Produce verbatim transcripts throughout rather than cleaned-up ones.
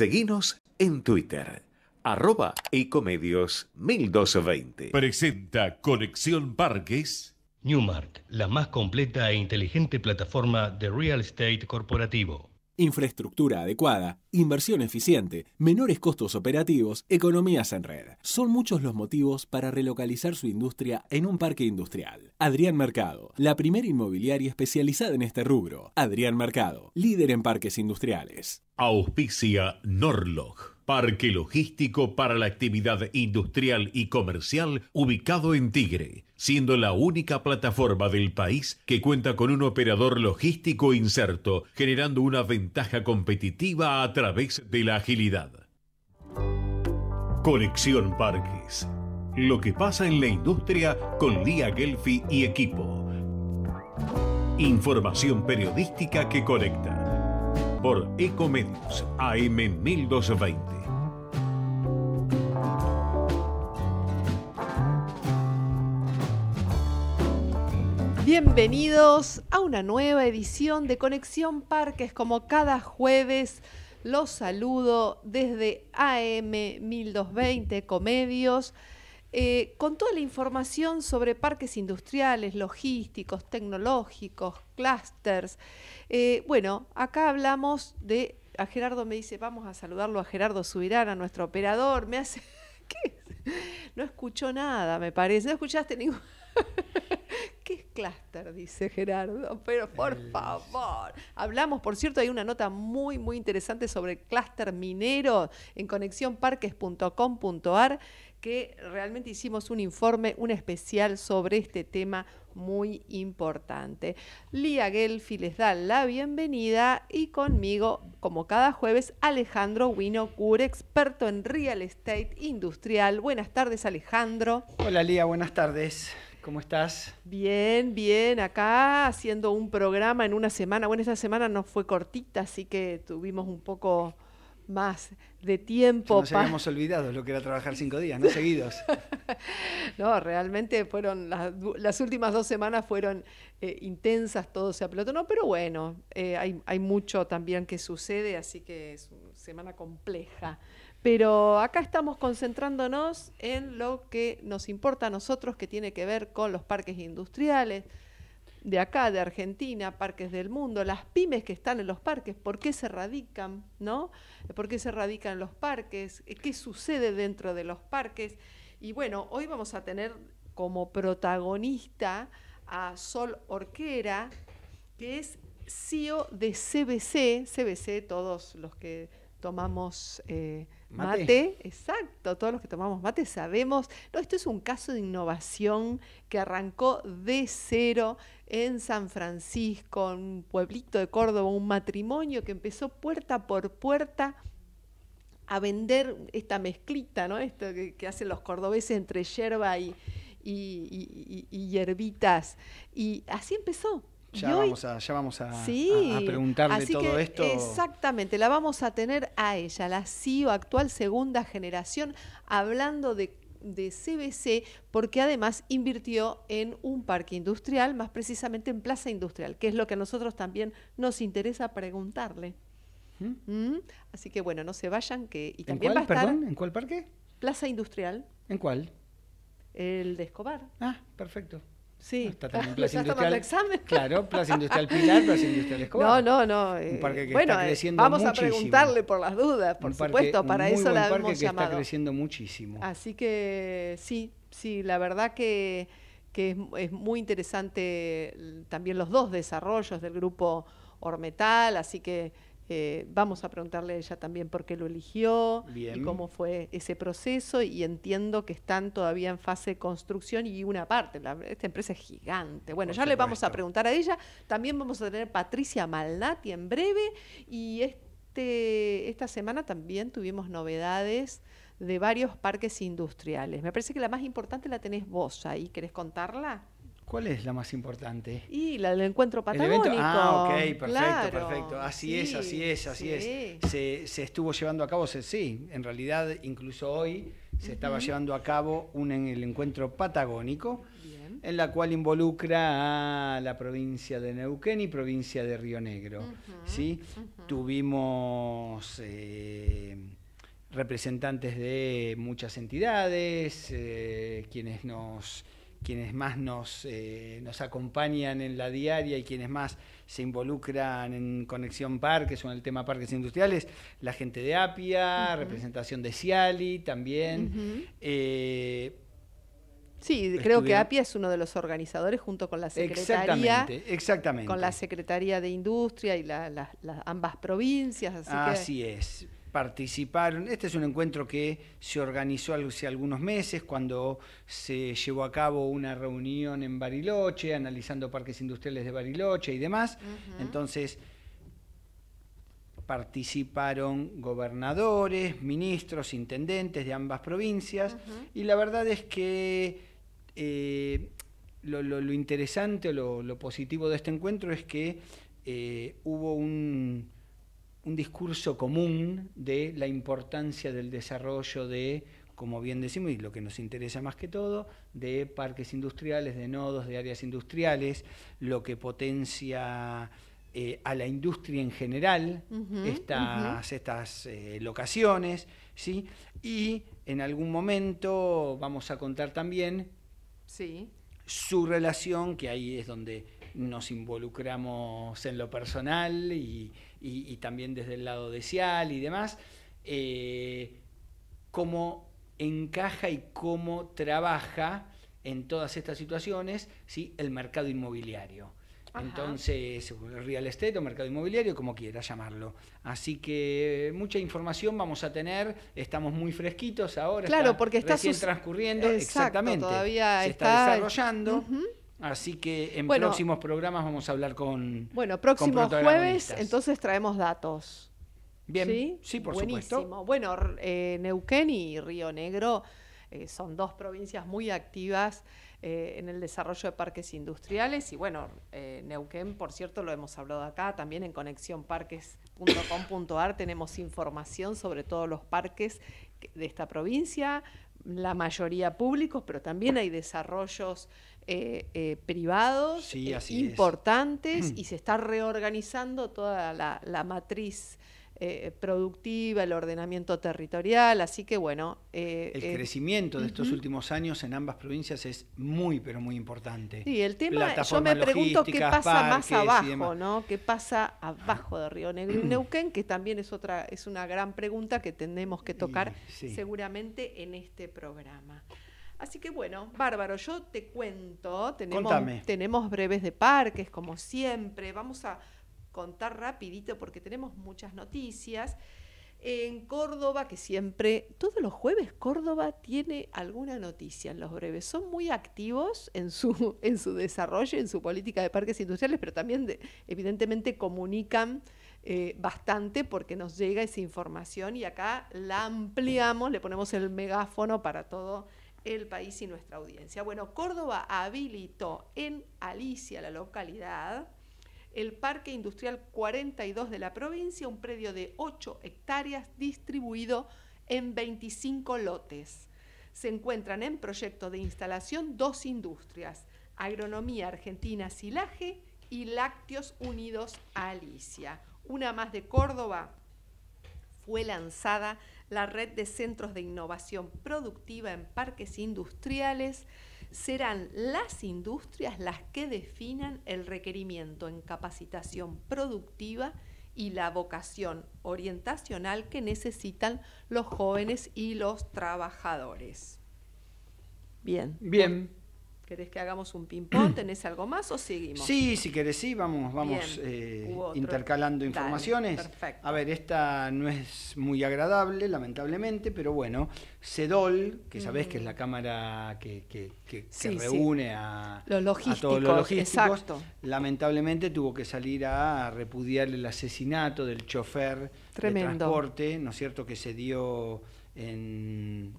Seguinos en Twitter, arroba ecomedios mil doscientos veinte. Presenta Conexión Parques. Newmark, la más completa e inteligente plataforma de real estate corporativo. Infraestructura adecuada, inversión eficiente, menores costos operativos, economías en red. Son muchos los motivos para relocalizar su industria en un parque industrial. Adrián Mercado, la primera inmobiliaria especializada en este rubro. Adrián Mercado, líder en parques industriales. Auspicia Norlog, parque logístico para la actividad industrial y comercial ubicado en Tigre, siendo la única plataforma del país que cuenta con un operador logístico inserto, generando una ventaja competitiva a través de la agilidad. Conexión Parques. Lo que pasa en la industria con Lía Gelfi y equipo. Información periodística que conecta. Por Ecomedios A M mil doscientos veinte. Bienvenidos a una nueva edición de Conexión Parques. Como cada jueves, los saludo desde A M mil doscientos veinte Ecomedios, eh, con toda la información sobre parques industriales, logísticos, tecnológicos, clústeres. Eh, bueno, acá hablamos de... A Gerardo me dice, vamos a saludarlo a Gerardo Subirán, a nuestro operador. Me hace... ¿Qué? No escuchó nada, me parece. No escuchaste ningún... ¿Qué es clúster? Dice Gerardo, pero por favor. Hablamos, por cierto, hay una nota muy, muy interesante sobre clúster minero en conexión parques punto com punto a r, que realmente hicimos un informe, un especial sobre este tema muy importante. Lía Gelfi les da la bienvenida y conmigo, como cada jueves, Alejandro Winocure, experto en real estate industrial. Buenas tardes, Alejandro. Hola, Lía, buenas tardes. ¿Cómo estás? Bien, bien, acá haciendo un programa en una semana. Bueno, esta semana no fue cortita, así que tuvimos un poco más de tiempo. Nos habíamos olvidado lo que era trabajar cinco días, no seguidos. No, realmente fueron, las, las últimas dos semanas fueron eh, intensas, todo se apelotonó, pero bueno, eh, hay, hay mucho también que sucede, así que es una semana compleja. Pero acá estamos concentrándonos en lo que nos importa a nosotros, que tiene que ver con los parques industriales de acá, de Argentina, parques del mundo, las pymes que están en los parques, por qué se radican, ¿no? ¿Por qué se radican en los parques? ¿Qué sucede dentro de los parques? Y bueno, hoy vamos a tener como protagonista a Sol Orquera, que es C E O de C B C. C B C, todos los que tomamos eh, mate. mate, exacto, todos los que tomamos mate sabemos, no, esto es un caso de innovación que arrancó de cero en San Francisco, un pueblito de Córdoba, un matrimonio que empezó puerta por puerta a vender esta mezclita, ¿no? Esto que, que hacen los cordobeses entre yerba y, y, y, y hierbitas, y así empezó. Ya hoy, vamos a, ya vamos a, sí, a, a preguntarle así todo que esto. Exactamente, la vamos a tener a ella, la C E O actual, segunda generación, hablando de, de C B C, porque además invirtió en un parque industrial, más precisamente en Plaza Industrial, que es lo que a nosotros también nos interesa preguntarle. ¿Mm? ¿Mm? Así que bueno, no se vayan, que y también ¿En cuál, va a estar perdón? ¿En cuál parque? Plaza Industrial. ¿En cuál? El de Escobar. Ah, perfecto. Sí, no, está también Plaza Industrial. Examen. Claro, Plaza Industrial Pilar, Plaza Industrial Escobar. No, no, no. Eh, un parque que bueno, está creciendo vamos muchísimo. a preguntarle por las dudas, por un parque, supuesto, para un muy eso buen la parque hemos que llamado. Está creciendo muchísimo. Así que sí, sí, la verdad que, que es, es muy interesante también los dos desarrollos del grupo Ormetal, así que Eh, vamos a preguntarle a ella también por qué lo eligió. Bien. Y cómo fue ese proceso, y entiendo que están todavía en fase de construcción y una parte, la, esta empresa es gigante. Bueno, por ya supuesto. Le vamos a preguntar a ella. También vamos a tener Patricia Malnati en breve, y este, esta semana también tuvimos novedades de varios parques industriales. Me parece que la más importante la tenés vos ahí, ¿querés contarla? ¿Cuál es la más importante? Y la del encuentro patagónico. El evento, ah, ok, perfecto, claro. perfecto. Así sí, es, así es, así sí. es. Se, se estuvo llevando a cabo, se, sí, en realidad incluso hoy se uh-huh. estaba llevando a cabo un en el encuentro patagónico. Bien. en la cual involucra a la provincia de Neuquén y provincia de Río Negro. Uh-huh. ¿Sí? Uh-huh. Tuvimos eh, representantes de muchas entidades, eh, quienes nos... quienes más nos, eh, nos acompañan en la diaria y quienes más se involucran en Conexión Parques o en el tema parques industriales, la gente de APIA, uh-huh. representación de Ciali también. Uh-huh. eh, sí, creo que APIA es uno de los organizadores junto con la Secretaría, exactamente, exactamente. con la Secretaría de Industria y la, la, la, ambas provincias. Así, así que... es. Participaron, este es un encuentro que se organizó hace algunos meses cuando se llevó a cabo una reunión en Bariloche, analizando parques industriales de Bariloche y demás. Uh-huh. Entonces participaron gobernadores, ministros, intendentes de ambas provincias. Uh-huh. Y la verdad es que eh, lo, lo, lo interesante o lo, lo positivo de este encuentro es que eh, hubo un... un discurso común de la importancia del desarrollo de, como bien decimos, y lo que nos interesa más que todo, de parques industriales, de nodos, de áreas industriales, lo que potencia eh, a la industria en general, uh-huh, estas, uh-huh. estas eh, locaciones, ¿sí? Y en algún momento vamos a contar también sí. su relación, que ahí es donde nos involucramos en lo personal y Y, y también desde el lado de Cial y demás, eh, cómo encaja y cómo trabaja en todas estas situaciones, ¿sí? El mercado inmobiliario. Ajá. Entonces, real estate o mercado inmobiliario, como quiera llamarlo. Así que mucha información vamos a tener, estamos muy fresquitos ahora, claro, está porque está recién sus... transcurriendo, exacto, exactamente, todavía se está, está desarrollando. Uh-huh. Así que en bueno, próximos programas vamos a hablar con Bueno, próximo con jueves, entonces traemos datos. Bien, sí, sí por buenísimo. supuesto. Bueno, eh, Neuquén y Río Negro eh, son dos provincias muy activas eh, en el desarrollo de parques industriales. Y bueno, eh, Neuquén, por cierto, lo hemos hablado acá, también en conexión parques punto com punto a r tenemos información sobre todos los parques de esta provincia, la mayoría públicos, pero también hay desarrollos Eh, eh, privados sí, eh, así importantes es. Y se está reorganizando toda la, la matriz eh, productiva, el ordenamiento territorial, así que bueno. Eh, el eh, crecimiento de uh-huh. estos últimos años en ambas provincias es muy, pero muy importante. Sí, el tema, yo me pregunto qué pasa parques, más abajo, ¿no? ¿Qué pasa abajo de Río Negro y Neuquén? Que también es otra, es una gran pregunta que tenemos que tocar y, sí. seguramente en este programa. Así que bueno, bárbaro, yo te cuento, tenemos, tenemos breves de parques, como siempre, vamos a contar rapidito porque tenemos muchas noticias. En Córdoba, que siempre, todos los jueves Córdoba tiene alguna noticia en los breves, son muy activos en su, en su desarrollo, en su política de parques industriales, pero también de, evidentemente comunican eh, bastante porque nos llega esa información y acá la ampliamos, le ponemos el megáfono para todo el país y nuestra audiencia. Bueno, Córdoba habilitó en Alicia, la localidad, el Parque Industrial cuarenta y dos de la provincia, un predio de ocho hectáreas distribuido en veinticinco lotes. Se encuentran en proyecto de instalación dos industrias, Agronomía Argentina Silaje y Lácteos Unidos Alicia. Una más de Córdoba, fue lanzada la red de centros de innovación productiva en parques industriales. Serán las industrias las que definan el requerimiento en capacitación productiva y la vocación orientacional que necesitan los jóvenes y los trabajadores. Bien. Bien. ¿Querés que hagamos un ping-pong? ¿Tenés algo más o seguimos? Sí, si querés, sí, vamos, vamos eh, intercalando informaciones. Dale, perfecto. A ver, esta no es muy agradable, lamentablemente, pero bueno, CEDOL, que sabés mm. que es la cámara que, que, que, sí, que reúne sí. a, los logísticos, a todos los logísticos, exacto. Lamentablemente tuvo que salir a repudiar el asesinato del chofer Tremendo. de transporte, ¿no es cierto?, que se dio en...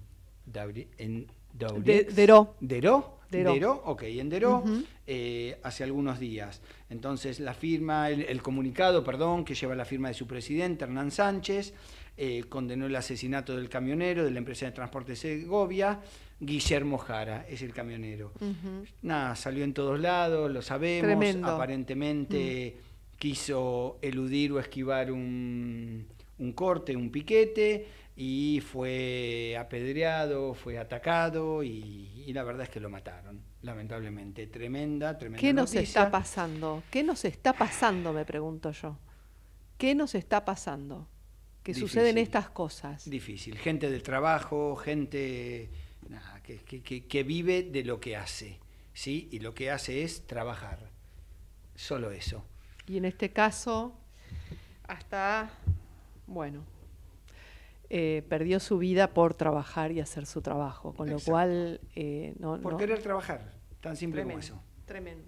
en De, Deró. ¿Deró? Deró. Deró, ok, en Deró, uh-huh. eh, hace algunos días. Entonces, la firma, el, el comunicado, perdón, que lleva la firma de su presidente, Hernán Sánchez, eh, condenó el asesinato del camionero de la empresa de transporte Segovia. Guillermo Jara es el camionero. Uh-huh. Nada, salió en todos lados, lo sabemos. Tremendo. Aparentemente uh-huh. quiso eludir o esquivar un, un corte, un piquete, y fue apedreado, fue atacado, y, y la verdad es que lo mataron, lamentablemente. Tremenda, tremenda ¿Qué noticia. nos está pasando? ¿Qué nos está pasando, me pregunto yo? ¿Qué nos está pasando? Que Difícil. Suceden estas cosas. Difícil. Gente del trabajo, gente nada, que, que, que, que vive de lo que hace, ¿sí? Y lo que hace es trabajar. Solo eso. Y en este caso, hasta, bueno, eh, perdió su vida por trabajar y hacer su trabajo, con Exacto. lo cual... Eh, no, por no, querer trabajar, tan simple tremendo, como eso. Tremendo.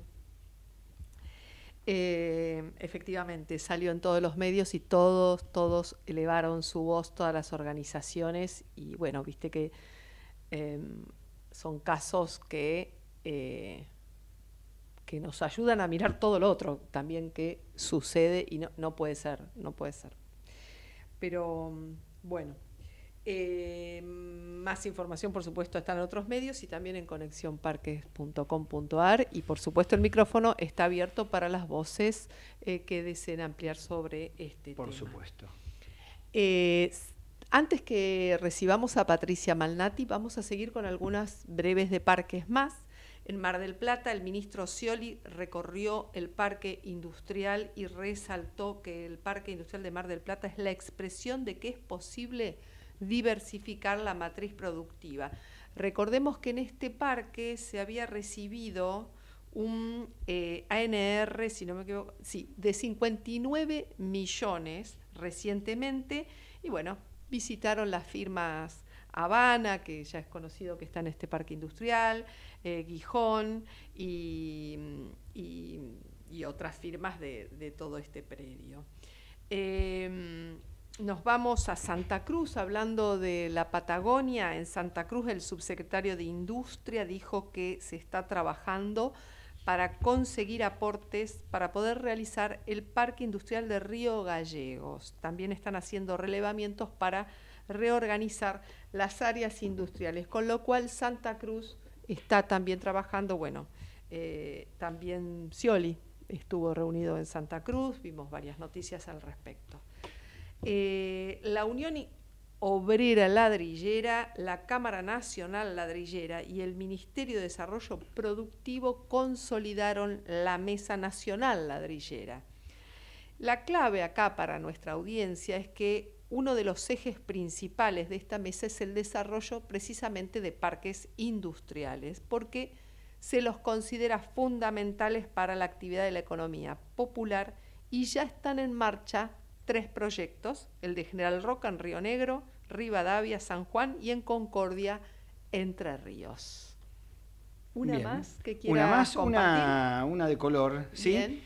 Eh, efectivamente, salió en todos los medios y todos, todos elevaron su voz, todas las organizaciones, y bueno, viste que eh, son casos que, eh, que nos ayudan a mirar todo lo otro también que sucede, y no, no puede ser, no puede ser. Pero bueno, eh, más información por supuesto está en otros medios y también en conexión parques punto com punto a r, y por supuesto el micrófono está abierto para las voces eh, que deseen ampliar sobre este por tema. Por supuesto. Eh, antes que recibamos a Patricia Malnati, vamos a seguir con algunas breves de parques más. En Mar del Plata, el ministro Scioli recorrió el parque industrial y resaltó que el parque industrial de Mar del Plata es la expresión de que es posible diversificar la matriz productiva. Recordemos que en este parque se había recibido un eh, A N R, si no me equivoco, sí, de cincuenta y nueve millones recientemente, y bueno, visitaron las firmas Habana, que ya es conocido que está en este parque industrial, eh, Gijón y, y, y otras firmas de, de todo este predio. Eh, Nos vamos a Santa Cruz, hablando de la Patagonia. En Santa Cruz el subsecretario de Industria dijo que se está trabajando para conseguir aportes para poder realizar el Parque Industrial de Río Gallegos. También están haciendo relevamientos para reorganizar las áreas industriales, con lo cual Santa Cruz está también trabajando. Bueno, eh, también Scioli estuvo reunido en Santa Cruz, vimos varias noticias al respecto. Eh, la Unión Obrera Ladrillera, la Cámara Nacional Ladrillera y el Ministerio de Desarrollo Productivo consolidaron la Mesa Nacional Ladrillera. La clave acá para nuestra audiencia es que uno de los ejes principales de esta mesa es el desarrollo precisamente de parques industriales, porque se los considera fundamentales para la actividad de la economía popular, y ya están en marcha tres proyectos: el de General Roca en Río Negro, Rivadavia, San Juan, y en Concordia, Entre Ríos. Una Bien. más que quiera Una más, compartir. Una, una de color, ¿sí? Bien.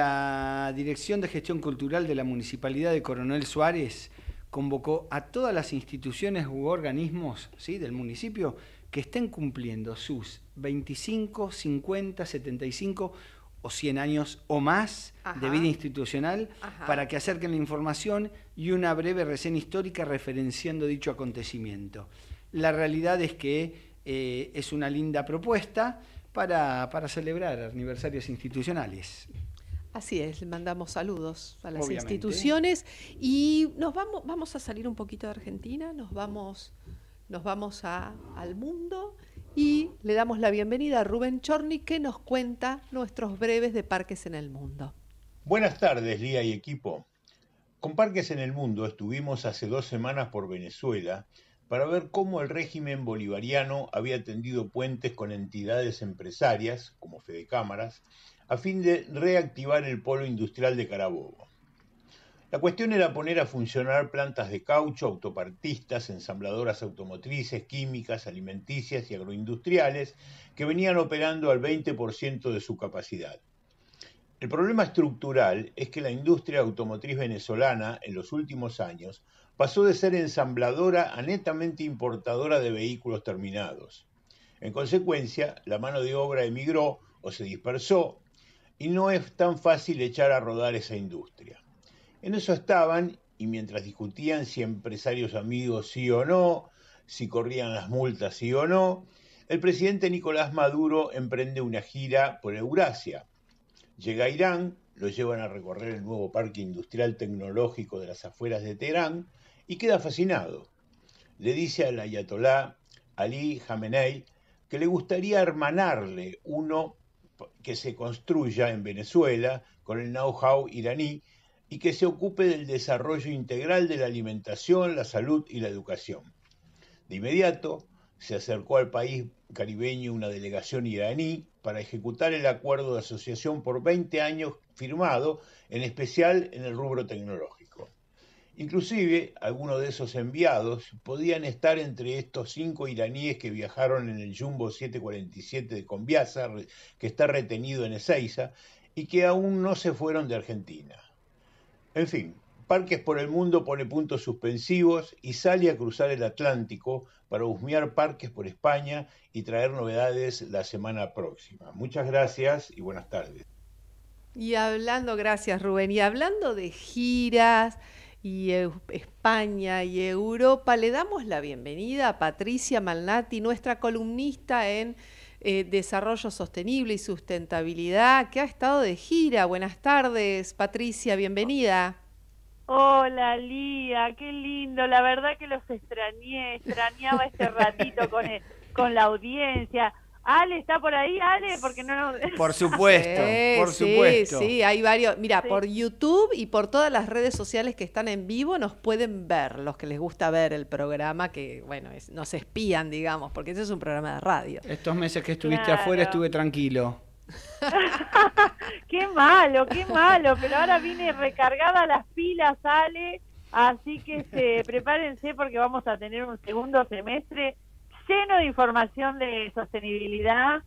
La Dirección de Gestión Cultural de la Municipalidad de Coronel Suárez convocó a todas las instituciones u organismos, ¿sí?, del municipio que estén cumpliendo sus veinticinco, cincuenta, setenta y cinco o cien años o más Ajá. de vida institucional Ajá. para que acerquen la información y una breve reseña histórica referenciando dicho acontecimiento. La realidad es que eh, es una linda propuesta para, para celebrar aniversarios institucionales. Así es, mandamos saludos a las Obviamente. instituciones y nos vamos, vamos a salir un poquito de Argentina, nos vamos, nos vamos a, al mundo. Y le damos la bienvenida a Rubén Chorny, que nos cuenta nuestros breves de Parques en el Mundo. Buenas tardes, Lía y equipo. Con Parques en el Mundo estuvimos hace dos semanas por Venezuela para ver cómo el régimen bolivariano había tendido puentes con entidades empresarias, como Fedecámaras, a fin de reactivar el polo industrial de Carabobo. La cuestión era poner a funcionar plantas de caucho, autopartistas, ensambladoras automotrices, químicas, alimenticias y agroindustriales que venían operando al veinte por ciento de su capacidad. El problema estructural es que la industria automotriz venezolana en los últimos años pasó de ser ensambladora a netamente importadora de vehículos terminados. En consecuencia, la mano de obra emigró o se dispersó y no es tan fácil echar a rodar esa industria. En eso estaban y mientras discutían si empresarios amigos sí o no, si corrían las multas sí o no, el presidente Nicolás Maduro emprende una gira por Eurasia. Llega a Irán, lo llevan a recorrer el nuevo parque industrial tecnológico de las afueras de Teherán y queda fascinado. Le dice al ayatolá Ali Khamenei que le gustaría hermanarle uno que se construya en Venezuela con el know-how iraní y que se ocupe del desarrollo integral de la alimentación, la salud y la educación. De inmediato se acercó al país caribeño una delegación iraní para ejecutar el acuerdo de asociación por veinte años firmado, en especial en el rubro tecnológico. Inclusive, algunos de esos enviados podían estar entre estos cinco iraníes que viajaron en el Jumbo setecientos cuarenta y siete de Conviasa, que está retenido en Ezeiza, y que aún no se fueron de Argentina. En fin, Parques por el Mundo pone puntos suspensivos y sale a cruzar el Atlántico para husmear parques por España y traer novedades la semana próxima. Muchas gracias y buenas tardes. Y hablando, gracias Rubén, y hablando de giras y España y Europa, le damos la bienvenida a Patricia Malnati, nuestra columnista en eh, Desarrollo Sostenible y Sustentabilidad, que ha estado de gira. Buenas tardes, Patricia, bienvenida. Hola, Lía, qué lindo, la verdad que los extrañé, extrañaba este ratito con, el, con la audiencia. Ale, ¿está por ahí, Ale? Porque no, no... Por supuesto, sí, por sí, supuesto. Sí, hay varios. Mira, sí. Por YouTube y por todas las redes sociales que están en vivo nos pueden ver, los que les gusta ver el programa, que, bueno, es, nos espían, digamos, porque ese es un programa de radio. Estos meses que estuviste Claro. afuera estuve tranquilo. Qué malo, qué malo, pero ahora vine recargada las pilas, Ale, así que este, prepárense porque vamos a tener un segundo semestre lleno de información de sostenibilidad.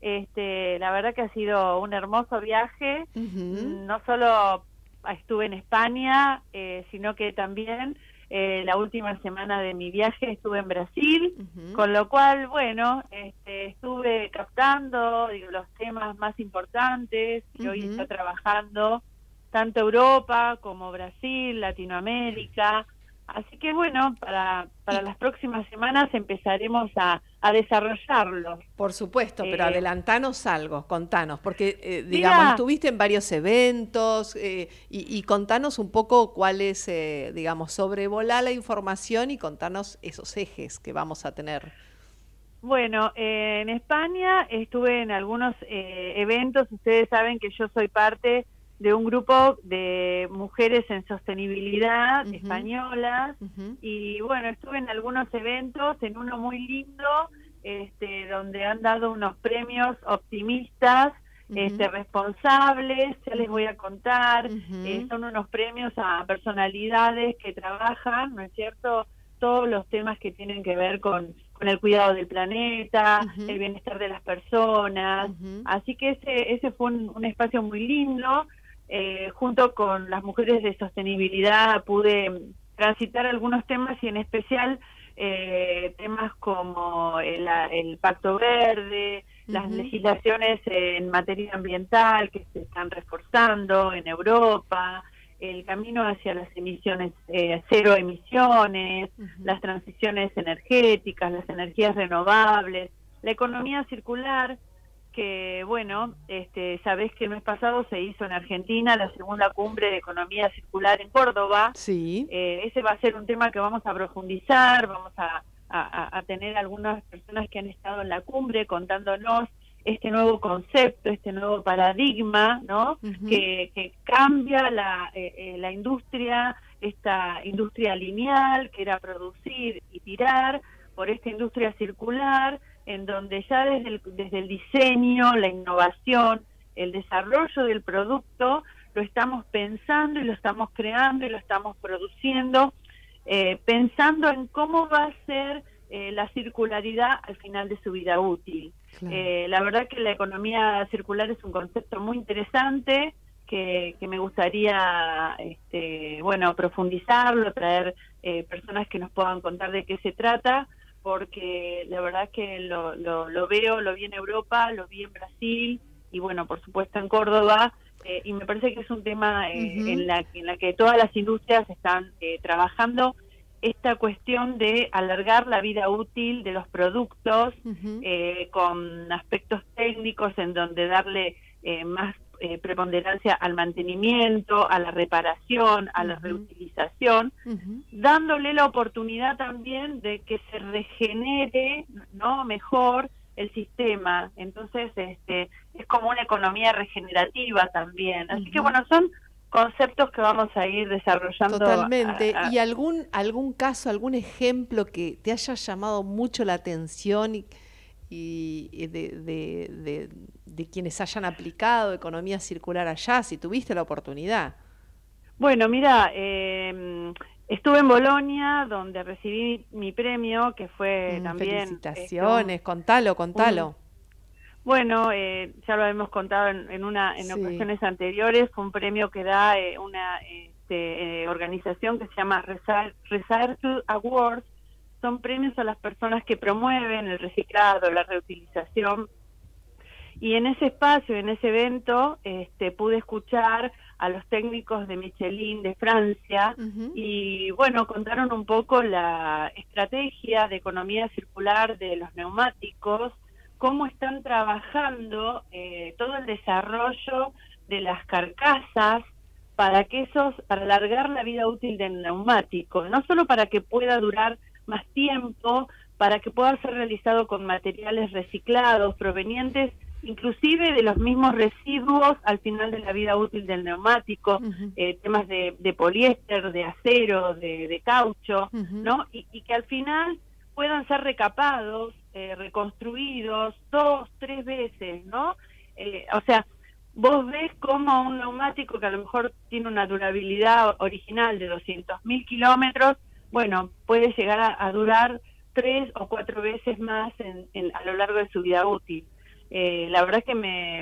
Este, la verdad que ha sido un hermoso viaje. Uh-huh. No solo estuve en España, eh, sino que también eh, la última semana de mi viaje estuve en Brasil, Uh-huh. con lo cual, bueno, este, estuve captando digo, los temas más importantes que hoy Uh-huh. está trabajando tanto Europa como Brasil, Latinoamérica. Así que bueno, para, para las próximas semanas empezaremos a, a desarrollarlo. Por supuesto, pero Eh, adelantanos algo, contanos, porque eh, digamos, Mira. estuviste en varios eventos eh, y, y contanos un poco cuál es, eh, digamos, sobrevolá la información y contanos esos ejes que vamos a tener. Bueno, eh, en España estuve en algunos eh, eventos. Ustedes saben que yo soy parte de un grupo de mujeres en sostenibilidad Uh-huh. españolas. Uh-huh. Y bueno, estuve en algunos eventos, en uno muy lindo, este, donde han dado unos premios optimistas, Uh-huh. este, responsables, ya les voy a contar. Uh-huh. Eh, son unos premios a personalidades que trabajan, ¿no es cierto?, todos los temas que tienen que ver con, con el cuidado del planeta, Uh-huh. el bienestar de las personas. Uh-huh. Así que ese, ese fue un, un espacio muy lindo. Eh, junto con las mujeres de sostenibilidad pude transitar algunos temas y en especial eh, temas como el, el Pacto Verde, uh-huh. las legislaciones en materia ambiental que se están reforzando en Europa, el camino hacia las emisiones, eh, cero emisiones, uh-huh. las transiciones energéticas, las energías renovables, la economía circular, que bueno, este, sabés que el mes pasado se hizo en Argentina la segunda cumbre de economía circular en Córdoba. Sí. Eh, ese va a ser un tema que vamos a profundizar, vamos a, a, a tener algunas personas que han estado en la cumbre contándonos este nuevo concepto, este nuevo paradigma, ¿no? Uh-huh. que, que cambia la, eh, la industria, esta industria lineal, que era producir y tirar, por esta industria circular, en donde ya desde el, desde el diseño, la innovación, el desarrollo del producto, lo estamos pensando y lo estamos creando y lo estamos produciendo, eh, pensando en cómo va a ser eh, la circularidad al final de su vida útil. Claro. Eh, la verdad que la economía circular es un concepto muy interesante, que, que me gustaría este, bueno, profundizarlo, traer eh, personas que nos puedan contar de qué se trata, porque la verdad que lo, lo, lo veo, lo vi en Europa, lo vi en Brasil y bueno, por supuesto en Córdoba, eh, y me parece que es un tema eh, Uh-huh. en, la, en la que todas las industrias están eh, trabajando, esta cuestión de alargar la vida útil de los productos Uh-huh. eh, con aspectos técnicos en donde darle eh, más eh, preponderancia al mantenimiento, a la reparación, a la Uh-huh. reutilización, Uh-huh. dándole la oportunidad también de que se regenere, ¿no?, mejor el sistema. Entonces, este, es como una economía regenerativa también. Así Uh-huh. que, bueno, son conceptos que vamos a ir desarrollando. Totalmente. a- a- ¿Y algún algún caso, algún ejemplo que te haya llamado mucho la atención y, y- y de, de, de- de quienes hayan aplicado economía circular allá, si tuviste la oportunidad? Bueno, mira, eh, estuve en Bolonia, donde recibí mi premio, que fue Mm, también... felicitaciones, este, contalo, contalo. un- Bueno, eh, ya lo hemos contado en, en una en Sí. ocasiones anteriores, fue un premio que da eh, una este, eh, organización que se llama Recycle Recycle Awards. Son premios a las personas que promueven el reciclado, la reutilización. Y en ese espacio, en ese evento, este, pude escuchar a los técnicos de Michelin de Francia Ujú. y, bueno, contaron un poco la estrategia de economía circular de los neumáticos, cómo están trabajando eh, todo el desarrollo de las carcasas para que esos, para alargar la vida útil del neumático, no solo para que pueda durar más tiempo, para que pueda ser realizado con materiales reciclados, provenientes inclusive de los mismos residuos al final de la vida útil del neumático, Ujú. eh, temas de, de poliéster, de acero, de, de caucho, Ujú. ¿no? Y, y que al final puedan ser recapados, eh, reconstruidos dos, tres veces, ¿no? Eh, o sea, vos ves como un neumático que a lo mejor tiene una durabilidad original de doscientos mil kilómetros, bueno, puede llegar a, a durar tres o cuatro veces más en, en, a lo largo de su vida útil. Eh, la verdad que me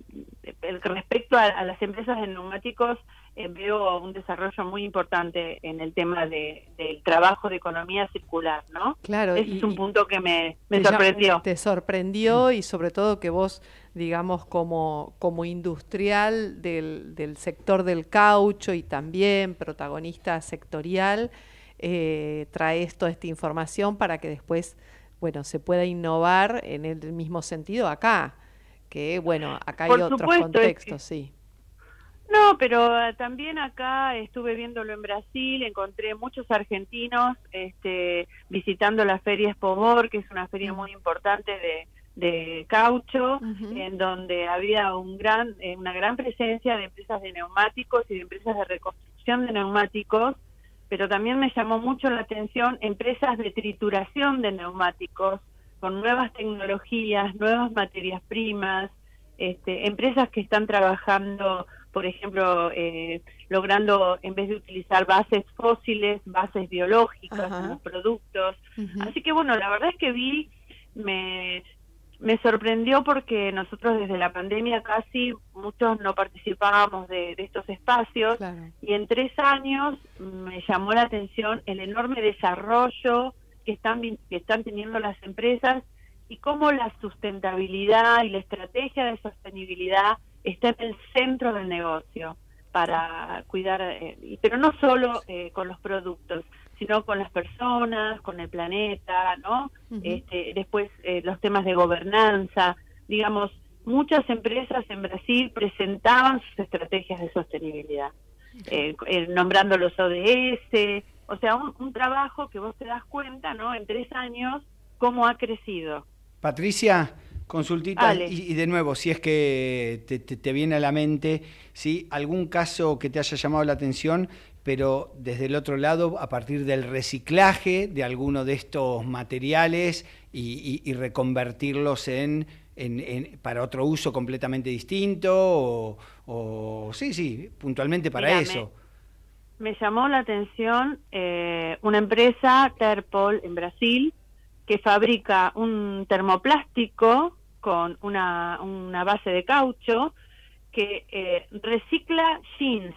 el, respecto a, a las empresas de neumáticos eh, veo un desarrollo muy importante en el tema de, del trabajo de economía circular, ¿no? Claro, Ese y- es un y punto que me, me te llam- sorprendió. Te sorprendió y sobre todo que vos, digamos, como, como industrial del, del sector del caucho y también protagonista sectorial, eh, traes toda esta información para que después, bueno, se pueda innovar en el mismo sentido acá, que bueno, acá hay Por otros supuesto, es que- contextos, sí. No, pero eh, también acá estuve viéndolo en Brasil, encontré muchos argentinos este, visitando la Feria Expobor, que es una feria Mm. muy importante de, de caucho, Ujú. en donde había un gran, eh, una gran presencia de empresas de neumáticos y de empresas de reconstrucción de neumáticos, pero también me llamó mucho la atención empresas de trituración de neumáticos, con nuevas tecnologías, nuevas materias primas, este, empresas que están trabajando, por ejemplo, eh, logrando, en vez de utilizar bases fósiles, bases biológicas Ajá. en los productos. Ujú. Así que bueno, la verdad es que vi, me, me sorprendió porque nosotros desde la pandemia casi muchos no participábamos de, de estos espacios, Claro. y en tres años me llamó la atención el enorme desarrollo que están, vi- que están teniendo las empresas y cómo la sustentabilidad y la estrategia de sostenibilidad está en el centro del negocio para cuidar, eh, y- pero no solo eh, con los productos, sino con las personas, con el planeta, ¿no? Ujú. Este, después eh, los temas de gobernanza, digamos, muchas empresas en Brasil presentaban sus estrategias de sostenibilidad, eh, eh, nombrando los O D S, o sea, un, un trabajo que vos te das cuenta, ¿no? En tres años, cómo ha crecido. Patricia, consultita, Ale. y, y de nuevo, si es que te, te- te viene a la mente, ¿sí? algún caso que te haya llamado la atención, pero desde el otro lado, a partir del reciclaje de alguno de estos materiales y, y- y reconvertirlos en, en- en- para otro uso completamente distinto, o, o- sí, sí, puntualmente para Mira, eso. Me llamó la atención eh, una empresa, Terpol, en Brasil, que fabrica un termoplástico con una, una base de caucho que eh, recicla jeans.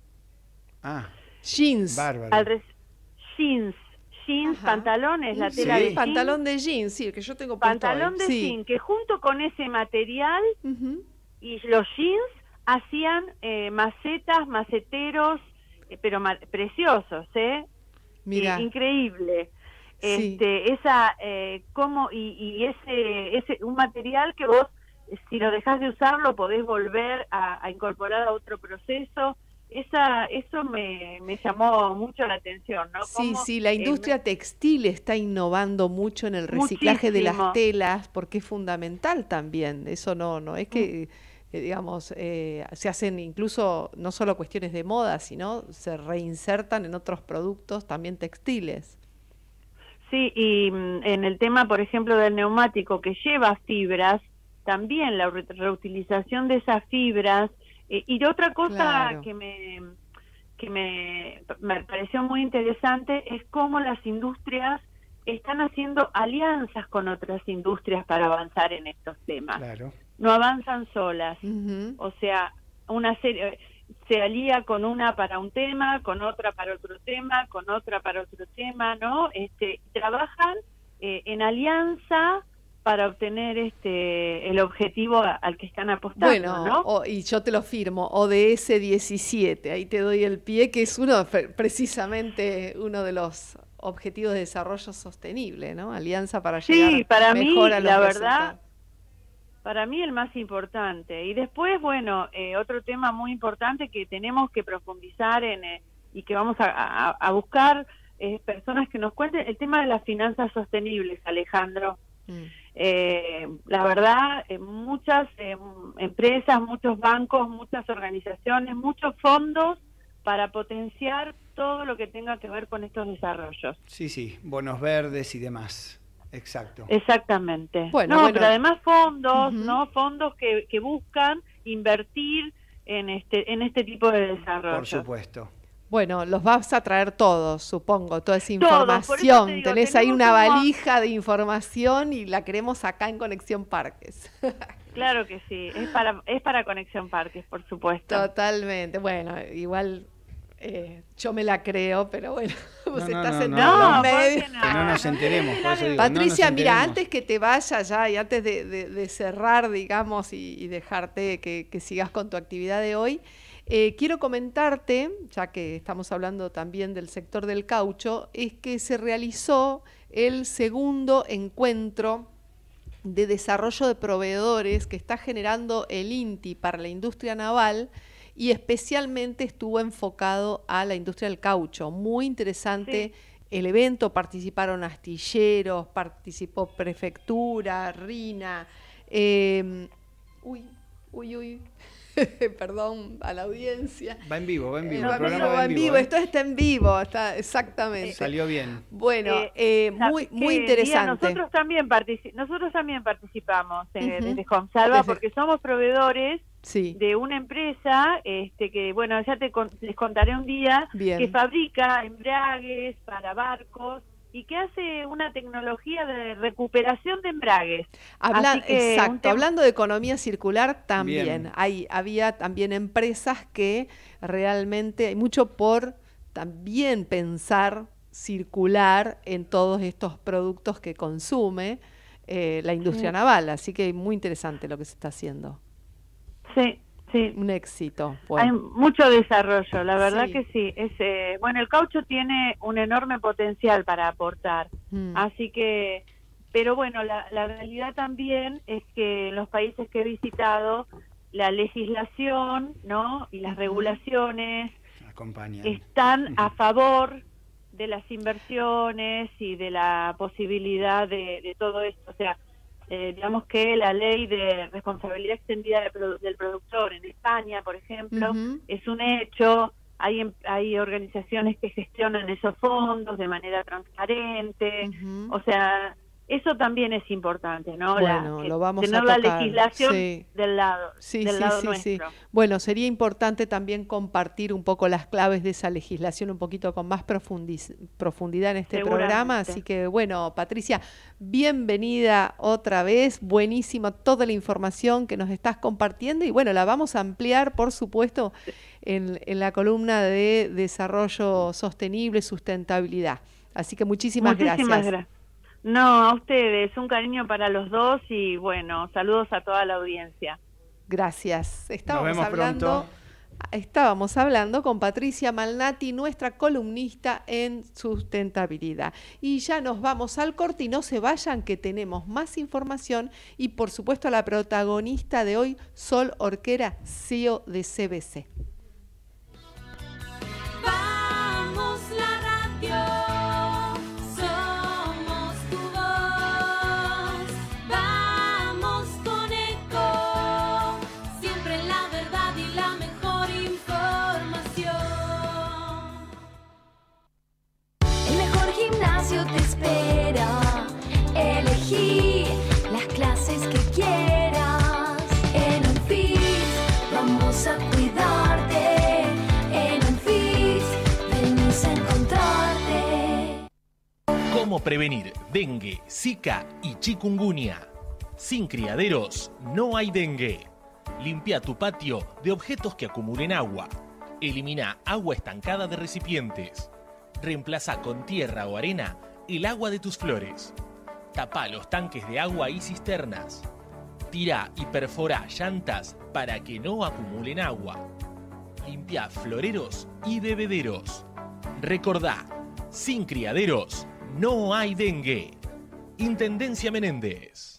Ah, Jeans. bárbaro. Al rec- jeans, jeans, Ajá. pantalones, la Sí. tela de jeans, Pantalón de jeans, sí, el que yo tengo puesto pantalón hoy. de Sí. jeans, que junto con ese material Ujú. y los jeans hacían eh, macetas, maceteros, eh, pero ma preciosos, ¿eh? Mira. Eh, increíble. Sí. Este, esa, eh, cómo, y, y ese, ese, un material que vos, si lo dejás de usar, lo podés volver a, a incorporar a otro proceso. Esa, eso me, me llamó mucho la atención, ¿no? Sí, Cómo, sí, la industria eh, textil está innovando mucho en el reciclaje de las muchísimo. telas, porque es fundamental también. Eso no, no es que, eh, digamos, eh, se hacen incluso no solo cuestiones de moda, sino se reinsertan en otros productos también textiles. Sí, y mm, en el tema, por ejemplo, del neumático que lleva fibras, también la re reutilización de esas fibras. Eh, y otra cosa Claro. que me que me, me pareció muy interesante es cómo las industrias están haciendo alianzas con otras industrias para avanzar en estos temas. Claro. No avanzan solas. Ujú. O sea, una serie se alía con una para un tema, con otra para otro tema, con otra para otro tema, ¿no? Este, trabajan eh, en alianza para obtener este el objetivo a, al que están apostando, Bueno, ¿no? o, y yo te lo firmo, O D S diecisiete, ahí te doy el pie, que es uno precisamente uno de los objetivos de desarrollo sostenible, ¿no? Alianza para llegar Sí, para mí, mejor a los la resultados. verdad, para mí el más importante. Y después, bueno, eh, otro tema muy importante que tenemos que profundizar en eh, y que vamos a, a, a buscar eh, personas que nos cuenten el tema de las finanzas sostenibles, Alejandro. Mm. Eh, la verdad, eh, muchas eh, empresas, muchos bancos, muchas organizaciones, muchos fondos para potenciar todo lo que tenga que ver con estos desarrollos. Sí, sí, bonos verdes y demás. Exacto. Exactamente. Bueno, no, bueno. pero además fondos, Ujú. ¿no? Fondos que, que buscan invertir en este en este tipo de desarrollo. Por supuesto. Bueno, los vas a traer todos, supongo, toda esa Todos, por eso información. te digo, Tenés ahí tenemos una como- valija de información y la queremos acá en Conexión Parques. Claro que sí, es para es para Conexión Parques, por supuesto. Totalmente. Bueno, igual eh, yo me la creo, pero bueno, vos No, no, estás no, en no, todos no. los medios. ¿por qué Que no nos enteremos, por eso digo, Patricia, no nos mira, enteremos. antes que te vaya ya y antes de, de- de cerrar, digamos, y, y dejarte que, que sigas con tu actividad de hoy, eh, quiero comentarte, ya que estamos hablando también del sector del caucho, es que se realizó el segundo encuentro de desarrollo de proveedores que está generando el INTI para la industria naval y especialmente estuvo enfocado a la industria del caucho. Muy interesante el evento, participaron astilleros, participó prefectura, RINA, eh, uy, uy, uy, perdón a la audiencia. Va en vivo, va en vivo. Eh, el programa va en vivo, ¿eh? esto está en vivo, está exactamente. Salió bien. Bueno, Eh, eh, ¿sabes muy, qué, muy Lía? interesante. Nosotros también, partici- nosotros también participamos eh, Ujú. desde Homsalva Desde- porque somos proveedores Sí. de una empresa este que, bueno, ya te con- les contaré un día, Bien. que fabrica embragues para barcos y que hace una tecnología de recuperación de embragues. Habla- Así que un exacto, tema- hablando de economía circular también, Bien. hay, había también empresas que realmente hay mucho por también pensar circular en todos estos productos que consume eh, la industria Sí. naval, así que muy interesante lo que se está haciendo. Sí, sí. Un éxito. Hay Bueno, mucho desarrollo, la verdad Sí. que sí. Es, eh, bueno, el caucho tiene un enorme potencial para aportar. mm, Así que, pero bueno, la, la realidad también es que en los países que he visitado, la legislación, ¿no? Y las Ujú. regulaciones Acompañan. están a favor de las inversiones y de la posibilidad de, de todo esto. O sea, eh, digamos que la ley de responsabilidad extendida de produ- del productor en España, por ejemplo, ujú. es un hecho. Hay, em- hay organizaciones que gestionan esos fondos de manera transparente. Ujú. O sea, eso también es importante, ¿no? Bueno, La- que lo vamos a tener la tocar, legislación sí. del lado, Sí, del sí, lado sí, sí. nuestro. Bueno, sería importante también compartir un poco las claves de esa legislación un poquito con más profundiz- profundidad en este Seguramente. programa. Así que, bueno, Patricia, bienvenida otra vez. Buenísima toda la información que nos estás compartiendo y, bueno, la vamos a ampliar, por supuesto, en, en la columna de Desarrollo Sostenible, Sustentabilidad. Así que muchísimas, Muchísimas gracias. gracias. No, a ustedes, un cariño para los dos y bueno, saludos a toda la audiencia. Gracias. Estábamos Nos vemos hablando... pronto. Estábamos hablando con Patricia Malnati, nuestra columnista en sustentabilidad. Y ya nos vamos al corte y no se vayan que tenemos más información y por supuesto la protagonista de hoy, Sol Orquera, C E O de C B C. Vamos la radio. Te espera, elegí las clases que quieras. En Unfit vamos a cuidarte. En Unfit venimos a encontrarte. ¿Cómo prevenir dengue, zika y chikungunya? Sin criaderos no hay dengue. Limpia tu patio de objetos que acumulen agua. Elimina agua estancada de recipientes. Reemplaza con tierra o arena el agua de tus flores. Tapa los tanques de agua y cisternas. Tira y perfora llantas para que no acumulen agua. Limpia floreros y bebederos. Recordá, sin criaderos no hay dengue. Intendencia Menéndez.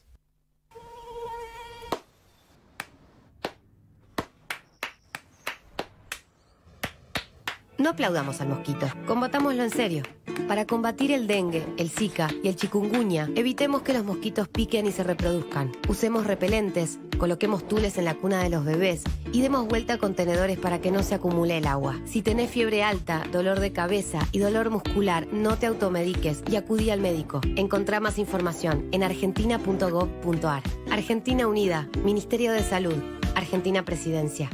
No aplaudamos al mosquito, combatámoslo en serio. Para combatir el dengue, el zika y el chikungunya, evitemos que los mosquitos piquen y se reproduzcan. Usemos repelentes, coloquemos tules en la cuna de los bebés y demos vuelta a contenedores para que no se acumule el agua. Si tenés fiebre alta, dolor de cabeza y dolor muscular, no te automediques y acudí al médico. Encontrá más información en argentina punto gov punto ar. Argentina Unida, Ministerio de Salud, Argentina Presidencia.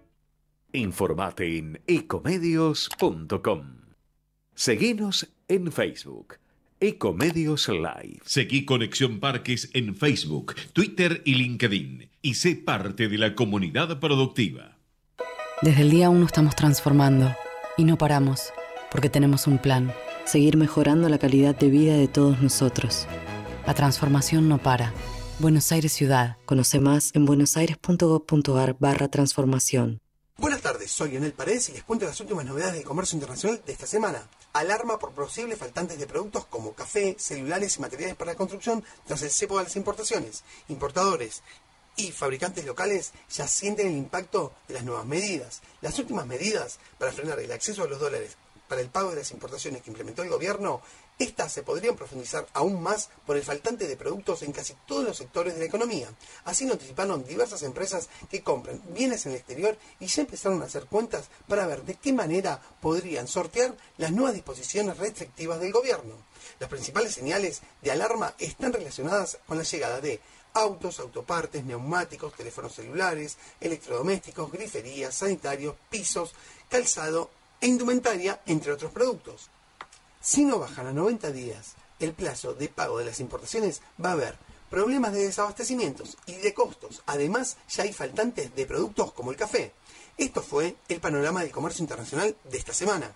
Informate en ecomedios punto com. Seguinos en Facebook, Ecomedios Live. Seguí Conexión Parques en Facebook, Twitter y LinkedIn y sé parte de la comunidad productiva. Desde el día uno estamos transformando y no paramos porque tenemos un plan, seguir mejorando la calidad de vida de todos nosotros. La transformación no para. Buenos Aires Ciudad. Conoce más en buenosaires punto gov punto ar barra transformación. Buenas tardes, soy Enel Paredes y les cuento las últimas novedades del comercio internacional de esta semana. Alarma por posibles faltantes de productos como café, celulares y materiales para la construcción tras el cepo de las importaciones. Importadores y fabricantes locales ya sienten el impacto de las nuevas medidas. Las últimas medidas para frenar el acceso a los dólares para el pago de las importaciones que implementó el gobierno, estas se podrían profundizar aún más por el faltante de productos en casi todos los sectores de la economía. Así lo anticiparon diversas empresas que compran bienes en el exterior y ya empezaron a hacer cuentas para ver de qué manera podrían sortear las nuevas disposiciones restrictivas del gobierno. Las principales señales de alarma están relacionadas con la llegada de autos, autopartes, neumáticos, teléfonos celulares, electrodomésticos, griferías, sanitarios, pisos, calzado e indumentaria, entre otros productos. Si no bajan a noventa días el plazo de pago de las importaciones, va a haber problemas de desabastecimientos y de costos. Además, ya hay faltantes de productos como el café. Esto fue el panorama del comercio internacional de esta semana.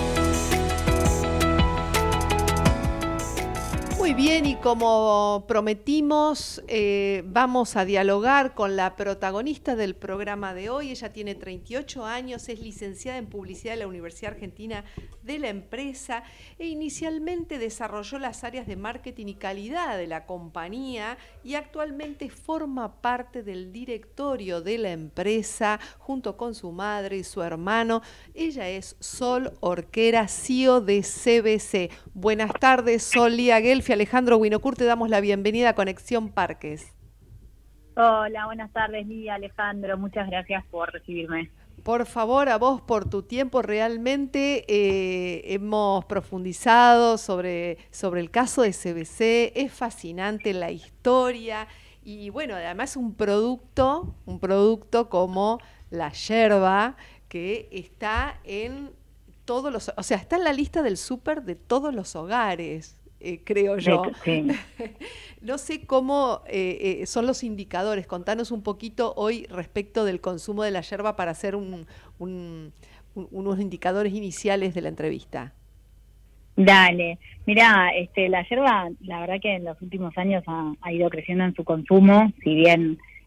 Muy bien, y como prometimos, eh, vamos a dialogar con la protagonista del programa de hoy. Ella tiene treinta y ocho años, es licenciada en Publicidad de la Universidad Argentina de la Empresa e inicialmente desarrolló las áreas de marketing y calidad de la compañía y actualmente forma parte del directorio de la empresa junto con su madre y su hermano. Ella es Sol Orquera, C E O de C B C. Buenas tardes, Sol Lía Guelfi. Alejandro Winocourt, te damos la bienvenida a Conexión Parques. Hola, buenas tardes, Lía, Alejandro, muchas gracias por recibirme. Por favor, a vos por tu tiempo. Realmente eh, hemos profundizado sobre, sobre el caso de C B C, es fascinante la historia y bueno, además un producto, un producto como la yerba que está en todos los, o sea, está en la lista del súper de todos los hogares. Eh, creo yo. Sí. No sé cómo eh, eh, son los indicadores. Contanos un poquito hoy respecto del consumo de la yerba para hacer un, un, un, unos indicadores iniciales de la entrevista. Dale. Mirá, este, la yerba, la verdad que en los últimos años ha, ha ido creciendo en su consumo, si bien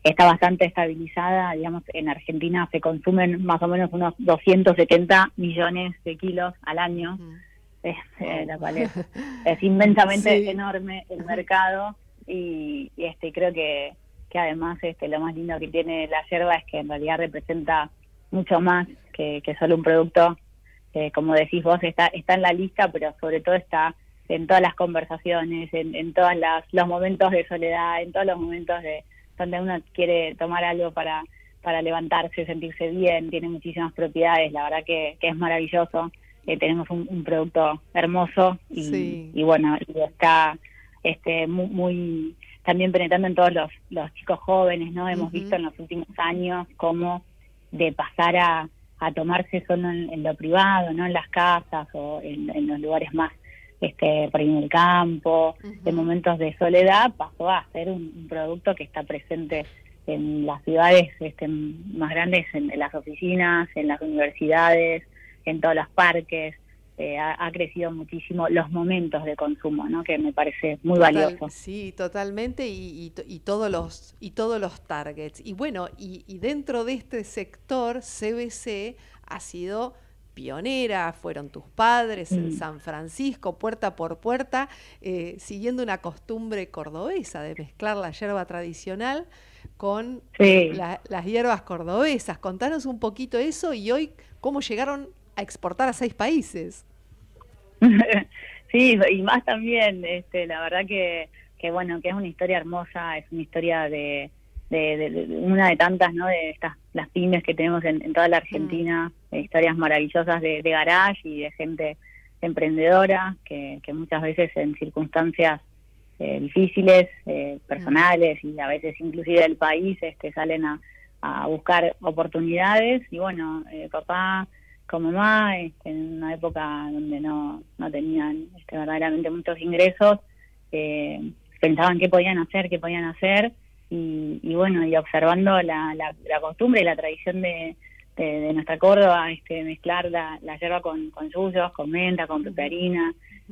está bastante estabilizada. Digamos, en Argentina se consumen más o menos unos doscientos setenta millones de kilos al año, mm. es, eh, lo cual es, es inmensamente sí. enorme el mercado, y, y este creo que, que además este lo más lindo que tiene la yerba es que en realidad representa mucho más que, que solo un producto. Eh, como decís vos, está, está en la lista, pero sobre todo está en todas las conversaciones, en, en todos los momentos de soledad, en todos los momentos de donde uno quiere tomar algo para, para levantarse, sentirse bien. Tiene muchísimas propiedades, la verdad que, que es maravilloso. Eh, tenemos un, un producto hermoso y, sí. y bueno, y está este muy, muy también penetrando en todos los, los chicos jóvenes, ¿no? Hemos uh-huh. visto en los últimos años cómo de pasar a, a tomarse solo en, en lo privado, no en las casas o en, en los lugares más este por ahí en el campo, uh-huh. en momentos de soledad, pasó a ser un, un producto que está presente en las ciudades este, más grandes, en, en las oficinas, en las universidades, en todos los parques. Eh, ha, ha crecido muchísimo los momentos de consumo, ¿no? Que me parece muy Total, valioso. Sí, totalmente, y, y, y todos los y todos los targets. Y bueno, y, y dentro de este sector, C B C ha sido pionera, fueron tus padres mm. en San Francisco, puerta por puerta, eh, siguiendo una costumbre cordobesa de mezclar la yerba tradicional con sí. la, las hierbas cordobesas. Contanos un poquito eso, y hoy cómo llegaron a exportar a seis países. Sí, y más también, este, la verdad que, que bueno, que es una historia hermosa, es una historia de, de, de, de una de tantas, ¿no? De estas las pymes que tenemos en, en toda la Argentina, mm. historias maravillosas de, de garage y de gente emprendedora que, que muchas veces en circunstancias eh, difíciles, eh, personales mm. y a veces inclusive del país, este, salen a, a buscar oportunidades. Y bueno, eh, papá con mamá, este, en una época donde no, no tenían este, verdaderamente muchos ingresos, eh, pensaban qué podían hacer, qué podían hacer, y, y bueno, y observando la, la, la costumbre y la tradición de, de, de nuestra Córdoba, este, mezclar la, la yerba con, con yuyos, con menta, con peperina,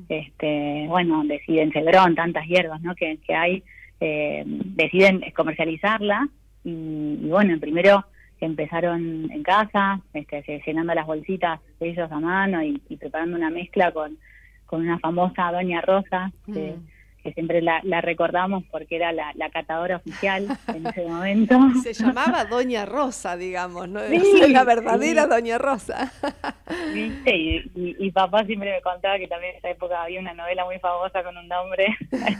este, bueno, deciden cedrón, tantas hierbas, ¿no? que, que hay, eh, deciden comercializarla, y, y bueno, primero empezaron en casa, este, llenando las bolsitas de ellos a mano y, y preparando una mezcla con, con una famosa Doña Rosa, que, mm. que siempre la, la recordamos porque era la, la catadora oficial en ese momento. Se llamaba Doña Rosa, digamos, ¿no? Sí, la verdadera sí. Doña Rosa. ¿Viste? Y, y, y papá siempre me contaba que también en esa época había una novela muy famosa con un nombre.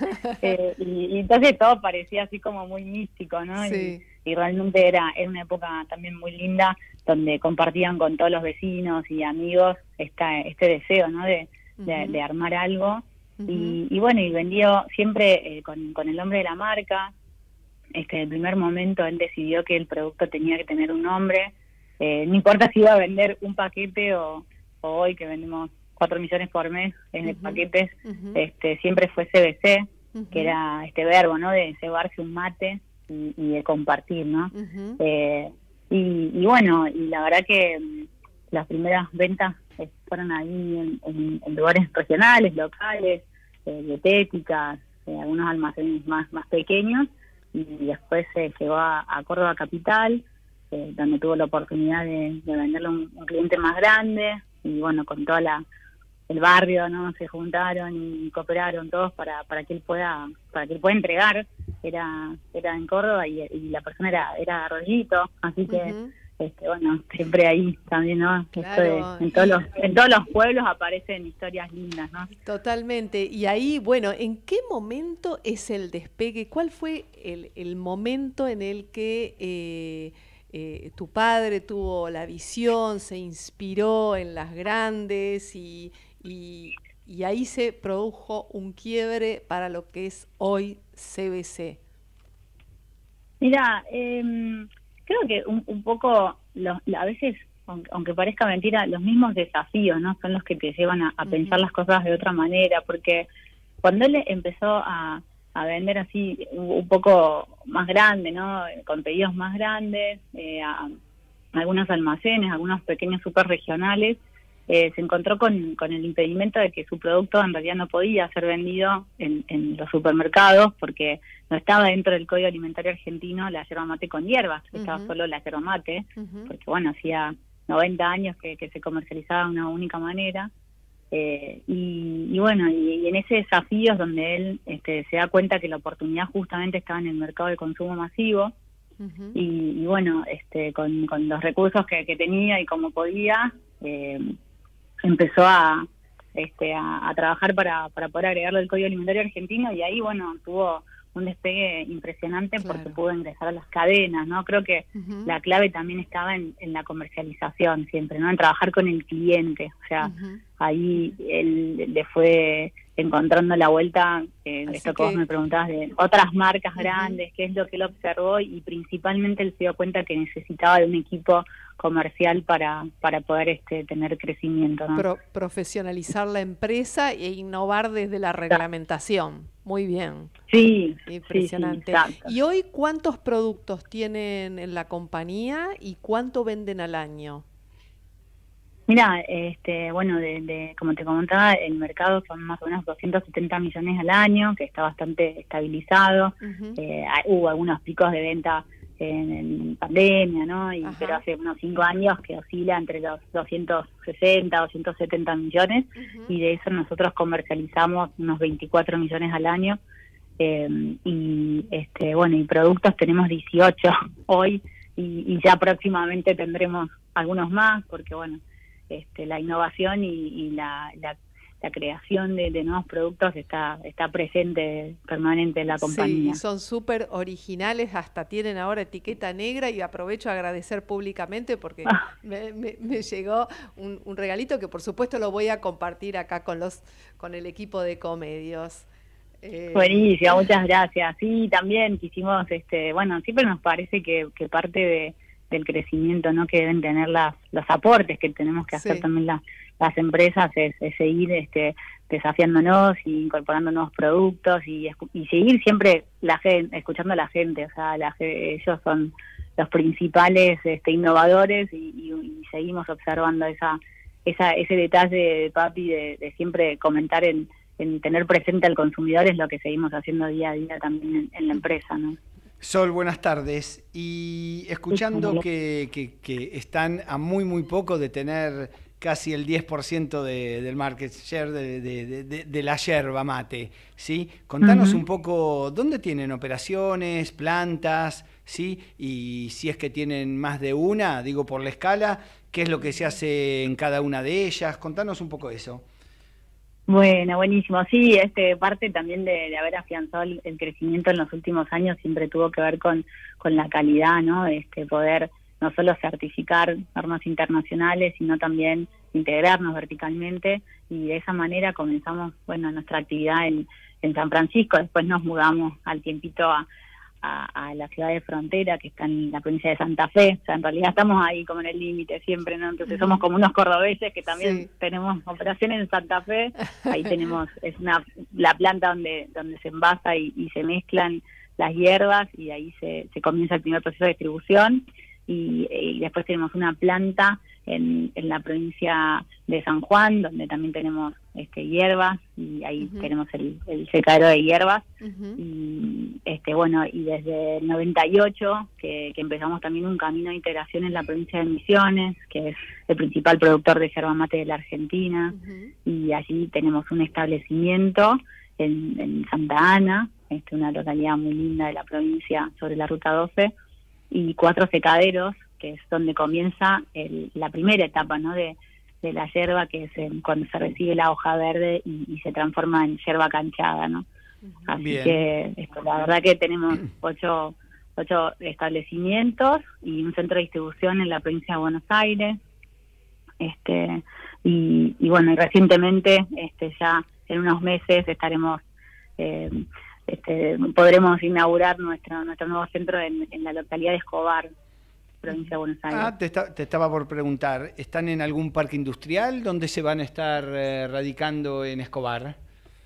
eh, y, y entonces todo parecía así como muy místico, ¿no? Sí. Y, y realmente era, era una época también muy linda, donde compartían con todos los vecinos y amigos esta, este deseo, ¿no? De, uh-huh. de, de armar algo. Uh-huh. y, y bueno, y vendió siempre eh, con, con el nombre de la marca. Este, en el primer momento él decidió que el producto tenía que tener un nombre, eh, no importa si iba a vender un paquete o, o hoy que vendemos cuatro millones por mes en uh-huh. paquetes, uh-huh. este, siempre fue C B C, uh-huh. que era este verbo, ¿no? De cebarse un mate y, y de compartir, ¿no? Uh-huh. eh, y, y bueno, y la verdad que um, las primeras ventas eh, fueron ahí en, en, en lugares regionales, locales, eh, dietéticas, eh, algunos almacenes más más pequeños, y después se eh, llegó a, a Córdoba Capital, eh, donde tuvo la oportunidad de, de venderlo a un, un cliente más grande, y bueno, con toda la el barrio, ¿no? Se juntaron y cooperaron todos para para que él pueda para que él pueda entregar. Era era en Córdoba y, y la persona era era Rollito, así que uh-huh. este bueno, siempre ahí también, ¿no? Claro. Esto de, en todos los en todos los pueblos aparecen historias lindas, ¿no? Totalmente. Y ahí, bueno, ¿en qué momento es el despegue? ¿Cuál fue el, el momento en el que eh, eh, tu padre tuvo la visión, se inspiró en las grandes y Y, y ahí se produjo un quiebre para lo que es hoy C B C? Mira, eh, creo que un, un poco, lo, a veces, aunque parezca mentira, los mismos desafíos, ¿no? Son los que te llevan a, a pensar uh-huh. las cosas de otra manera, porque cuando él empezó a, a vender así un poco más grande, ¿no? Con pedidos más grandes, eh, a, a algunos almacenes, algunos pequeños super regionales, eh, se encontró con, con el impedimento de que su producto en realidad no podía ser vendido en, en los supermercados porque no estaba dentro del Código Alimentario Argentino la yerba mate con hierbas, uh-huh. estaba solo la yerba mate, uh-huh. porque bueno, hacía noventa años que, que se comercializaba de una única manera. Eh, y, y bueno, y, y en ese desafío es donde él este, se da cuenta que la oportunidad justamente estaba en el mercado de consumo masivo. Uh-huh. y, y bueno, este, con, con los recursos que, que tenía y como podía, eh, empezó a, este, a, a trabajar para, para poder agregarlo al Código Alimentario Argentino, y ahí, bueno, tuvo un despegue impresionante porque claro. pudo ingresar a las cadenas, ¿no? Creo que uh-huh. la clave también estaba en, en la comercialización siempre, ¿no? En trabajar con el cliente, o sea, uh-huh. ahí él le fue encontrando la vuelta, eh, esto que, que vos me preguntabas de otras marcas uh-huh. grandes, qué es lo que él observó, y principalmente él se dio cuenta que necesitaba de un equipo comercial para para poder este tener crecimiento, ¿no? Pro, profesionalizar la empresa e innovar desde la reglamentación. Muy bien. Sí, impresionante. Sí, sí, ¿Y hoy cuántos productos tienen en la compañía y cuánto venden al año? Mira, este, bueno, de, de, como te comentaba, el mercado son más o menos doscientos setenta millones al año, que está bastante estabilizado. Uh-huh. Eh, hubo algunos picos de venta en, en pandemia, ¿no? Y, pero hace unos cinco años que oscila entre los doscientos sesenta, doscientos setenta millones, uh-huh. y de eso nosotros comercializamos unos veinticuatro millones al año. Eh, y este, bueno, y productos tenemos dieciocho hoy, y, y ya próximamente tendremos algunos más, porque bueno, este, la innovación y, y la, la, la creación de, de nuevos productos está está presente permanente en la compañía. Sí, son súper originales, hasta tienen ahora etiqueta negra, y aprovecho a agradecer públicamente porque ah. me, me, me llegó un, un regalito que por supuesto lo voy a compartir acá con los con el equipo de Ecomedios. Eh... Buenísimo, muchas gracias. Sí, también quisimos, este, bueno, siempre nos parece que, que parte de del crecimiento, ¿no?, que deben tener las, los aportes que tenemos que hacer sí. también las, las empresas, es, es seguir este, desafiándonos y incorporando nuevos productos y, y seguir siempre la gente, escuchando a la gente, o sea, la, ellos son los principales este, innovadores y, y, y seguimos observando esa, esa ese detalle de Papi de, de siempre comentar en, en tener presente al consumidor, es lo que seguimos haciendo día a día también en, en la empresa, ¿no? Sol, buenas tardes. Y escuchando que, que, que están a muy, muy poco de tener casi el diez por ciento de, del market share de, de, de, de la yerba mate, ¿sí? Contanos uh-huh. un poco dónde tienen operaciones, plantas, ¿sí? Y si es que tienen más de una, digo por la escala, ¿qué es lo que se hace en cada una de ellas? Contanos un poco eso. Bueno, buenísimo. Sí, este parte también de, de haber afianzado el, el crecimiento en los últimos años siempre tuvo que ver con, con la calidad, ¿no? Este, poder no solo certificar normas internacionales, sino también integrarnos verticalmente, y de esa manera comenzamos, bueno, nuestra actividad en, en San Francisco. Después nos mudamos al tiempito a, a, a la ciudad de Frontera, que está en la provincia de Santa Fe. O sea, en realidad estamos ahí como en el límite siempre, ¿no? Entonces uh-huh. somos como unos cordobeses que también sí. tenemos operaciones en Santa Fe. Ahí tenemos, es una la planta donde donde se envasa y, y se mezclan las hierbas, y ahí se, se comienza el primer proceso de distribución. Y, y después tenemos una planta en, en la provincia de San Juan, donde también tenemos este, hierbas, y ahí uh-huh. tenemos el, el secadero de hierbas. Uh-huh. Y este bueno, y desde el noventa y ocho que, que empezamos también un camino de integración en la provincia de Misiones, que es el principal productor de yerba mate de la Argentina. Uh-huh. Y allí tenemos un establecimiento en, en Santa Ana, este, una localidad muy linda de la provincia sobre la ruta doce, y cuatro secaderos, que es donde comienza el, la primera etapa, ¿no?, de, de la yerba, que es en, cuando se recibe la hoja verde y, y se transforma en yerba canchada, ¿no? Así Bien. que esto, la verdad que tenemos ocho, ocho establecimientos y un centro de distribución en la provincia de Buenos Aires, este y, y bueno, y recientemente este ya en unos meses estaremos eh, Este, podremos inaugurar nuestro nuestro nuevo centro en, en la localidad de Escobar, provincia de Buenos Aires. Ah, te, está, te estaba por preguntar, ¿están en algún parque industrial? ¿Dónde se van a estar eh, radicando en Escobar?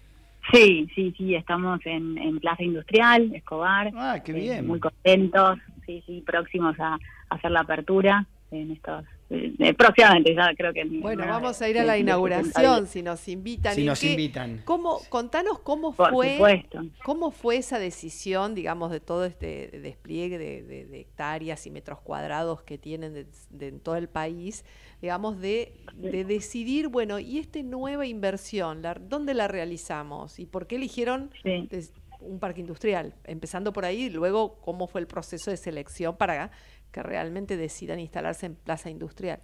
Sí, sí, sí, estamos en, en Plaza Industrial, Escobar. Ah, qué bien. Eh, muy contentos, sí, sí, próximos a, a hacer la apertura en estos eh, próximamente, ya creo que... Bueno, una, vamos a ir a la inauguración, si nos invitan. Si nos qué, invitan. ¿cómo, contanos cómo Por fue, supuesto. cómo fue esa decisión, digamos, de todo este despliegue de, de, de hectáreas y metros cuadrados que tienen de, de, en todo el país, digamos, de, de decidir, bueno, y esta nueva inversión, la, ¿dónde la realizamos? ¿Y por qué eligieron Sí. des- un parque industrial? Empezando por ahí, y luego, ¿cómo fue el proceso de selección para que realmente decidan instalarse en Plaza Industrial?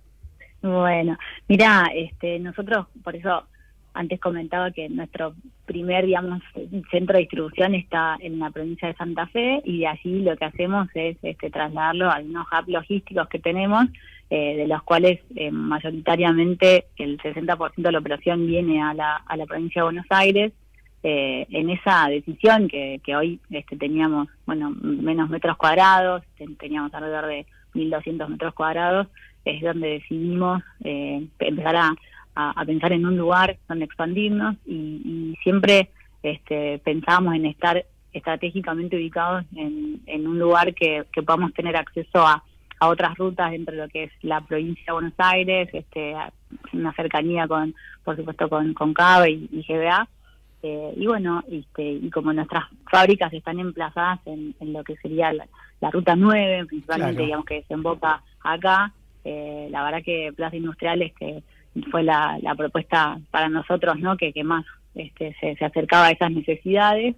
Bueno, mira, este, nosotros, por eso antes comentaba que nuestro primer, digamos, centro de distribución está en la provincia de Santa Fe, y de allí lo que hacemos es este, trasladarlo a algunos hubs logísticos que tenemos, eh, de los cuales eh, mayoritariamente el sesenta por ciento de la operación viene a la, a la provincia de Buenos Aires. Eh, en esa decisión que, que hoy este, teníamos, bueno, menos metros cuadrados, ten- teníamos alrededor de mil doscientos metros cuadrados, es donde decidimos eh, empezar a, a, a pensar en un lugar donde expandirnos, y, y siempre este, pensábamos en estar estratégicamente ubicados en, en un lugar que, que podamos tener acceso a, a otras rutas dentro de lo que es la provincia de Buenos Aires, este, a- una cercanía con, por supuesto, con, con CABE y, y G B A. Eh, y bueno, este, y como nuestras fábricas están emplazadas en, en lo que sería la, la ruta nueve, principalmente, Claro. digamos, que desemboca acá, eh, la verdad que Plaza Industrial este, fue la, la propuesta para nosotros, ¿no?, que, que más este, se, se acercaba a esas necesidades.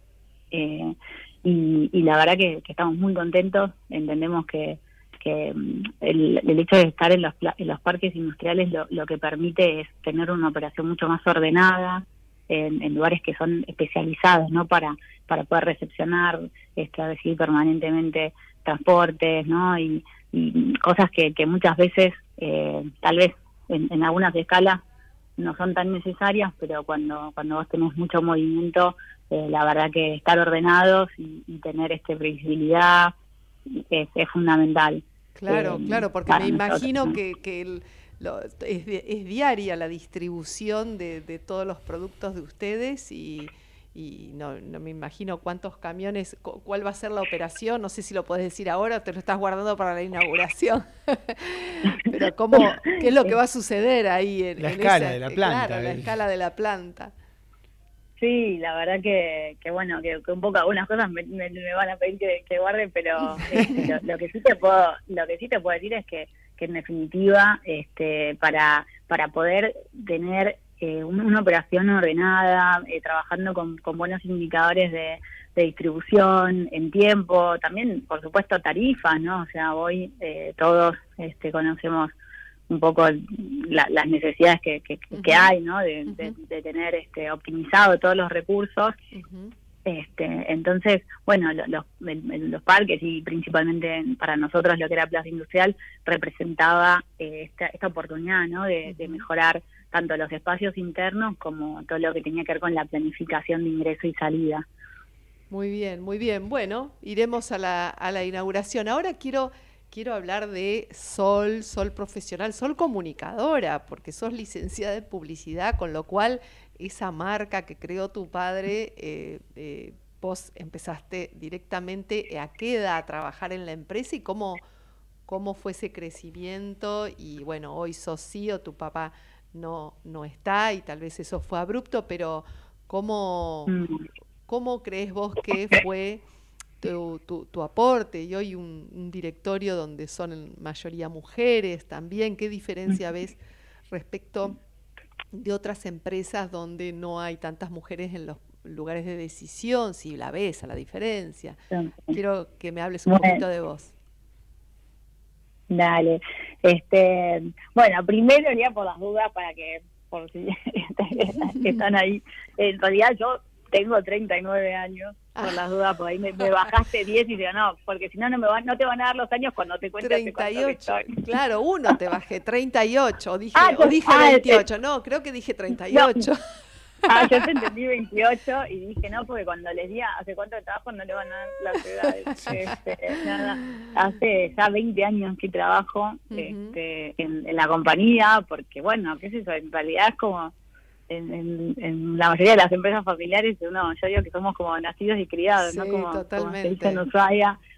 Eh, y, y la verdad que, que estamos muy contentos, entendemos que, que mm, el, el hecho de estar en los, pla- en los parques industriales lo, lo que permite es tener una operación mucho más ordenada, en, en lugares que son especializados, ¿no?, para para poder recepcionar, este, recibir permanentemente transportes, ¿no?, y, y cosas que, que muchas veces, eh, tal vez en, en algunas escalas no son tan necesarias, pero cuando cuando vos tenés mucho movimiento, eh, la verdad que estar ordenados y, y tener este previsibilidad es, es fundamental. Claro, eh, claro, porque para me nosotros, imagino ¿no? que, que el- lo- es, di- es diaria la distribución de, de todos los productos de ustedes, y, y no, no me imagino cuántos camiones, cu- cuál va a ser la operación, no sé si lo podés decir ahora o te lo estás guardando para la inauguración, pero cómo, qué es lo que va a suceder ahí en La en escala esa- de la eh, planta, claro, la el- escala de la planta. Sí, la verdad que, que bueno, que, que un poco algunas cosas me, me- me van a pedir que, que guarde, pero este, lo, lo que sí te puedo, lo que sí te puedo decir es que, que en definitiva, este, para para poder tener eh, un- una operación ordenada, eh, trabajando con, con buenos indicadores de, de distribución en tiempo, también por supuesto tarifas, ¿no? O sea, hoy eh, todos este, conocemos un poco la- las necesidades que, que, que hay, ¿no?, de, de, de tener este, optimizado todos los recursos. Este, entonces, bueno, lo- los, el- el- los parques, y principalmente para nosotros lo que era Plaza Industrial, representaba eh, esta, esta oportunidad, ¿no?, de, de mejorar tanto los espacios internos como todo lo que tenía que ver con la planificación de ingreso y salida. Muy bien, muy bien. Bueno, iremos a la, a la inauguración. Ahora quiero, quiero hablar de Sol, Sol profesional, Sol comunicadora, porque sos licenciada en publicidad, con lo cual esa marca que creó tu padre, eh, eh, vos empezaste directamente a qué edad a trabajar en la empresa y cómo, cómo fue ese crecimiento. Y bueno, hoy sos C E O, tu papá no, no está y tal vez eso fue abrupto, pero ¿cómo, cómo crees vos que fue tu, tu, tu aporte? Y hoy un, un directorio donde son en mayoría mujeres también, ¿qué diferencia ves respecto de otras empresas donde no hay tantas mujeres en los lugares de decisión? Si la ves a la diferencia. Quiero que me hables un Bueno. poquito de vos. Dale. Este, bueno, primero ya por las dudas, para que, por si están ahí, en realidad yo tengo treinta y nueve años, por las dudas, por ahí me, me bajaste diez y digo, no, porque si no, no me van, no te van a dar los años cuando te cuentes hace cuánto treinta y ocho, que estoy. claro, uno te bajé, treinta y ocho, o dije, Ah, o yo- dije ah, veintiocho, no, creo que dije treinta y ocho. Ah, yo te entendí veintiocho y dije no, porque cuando les di hace cuánto trabajo no le van a dar las edades. Este, nada, hace ya veinte años que trabajo este, en, en la compañía, porque bueno, qué es eso, en realidad es como en, en, en la mayoría de las empresas familiares, uno, yo digo que somos como nacidos y criados, Sí, ¿no? Como, como se totalmente. dice en Ushuaia,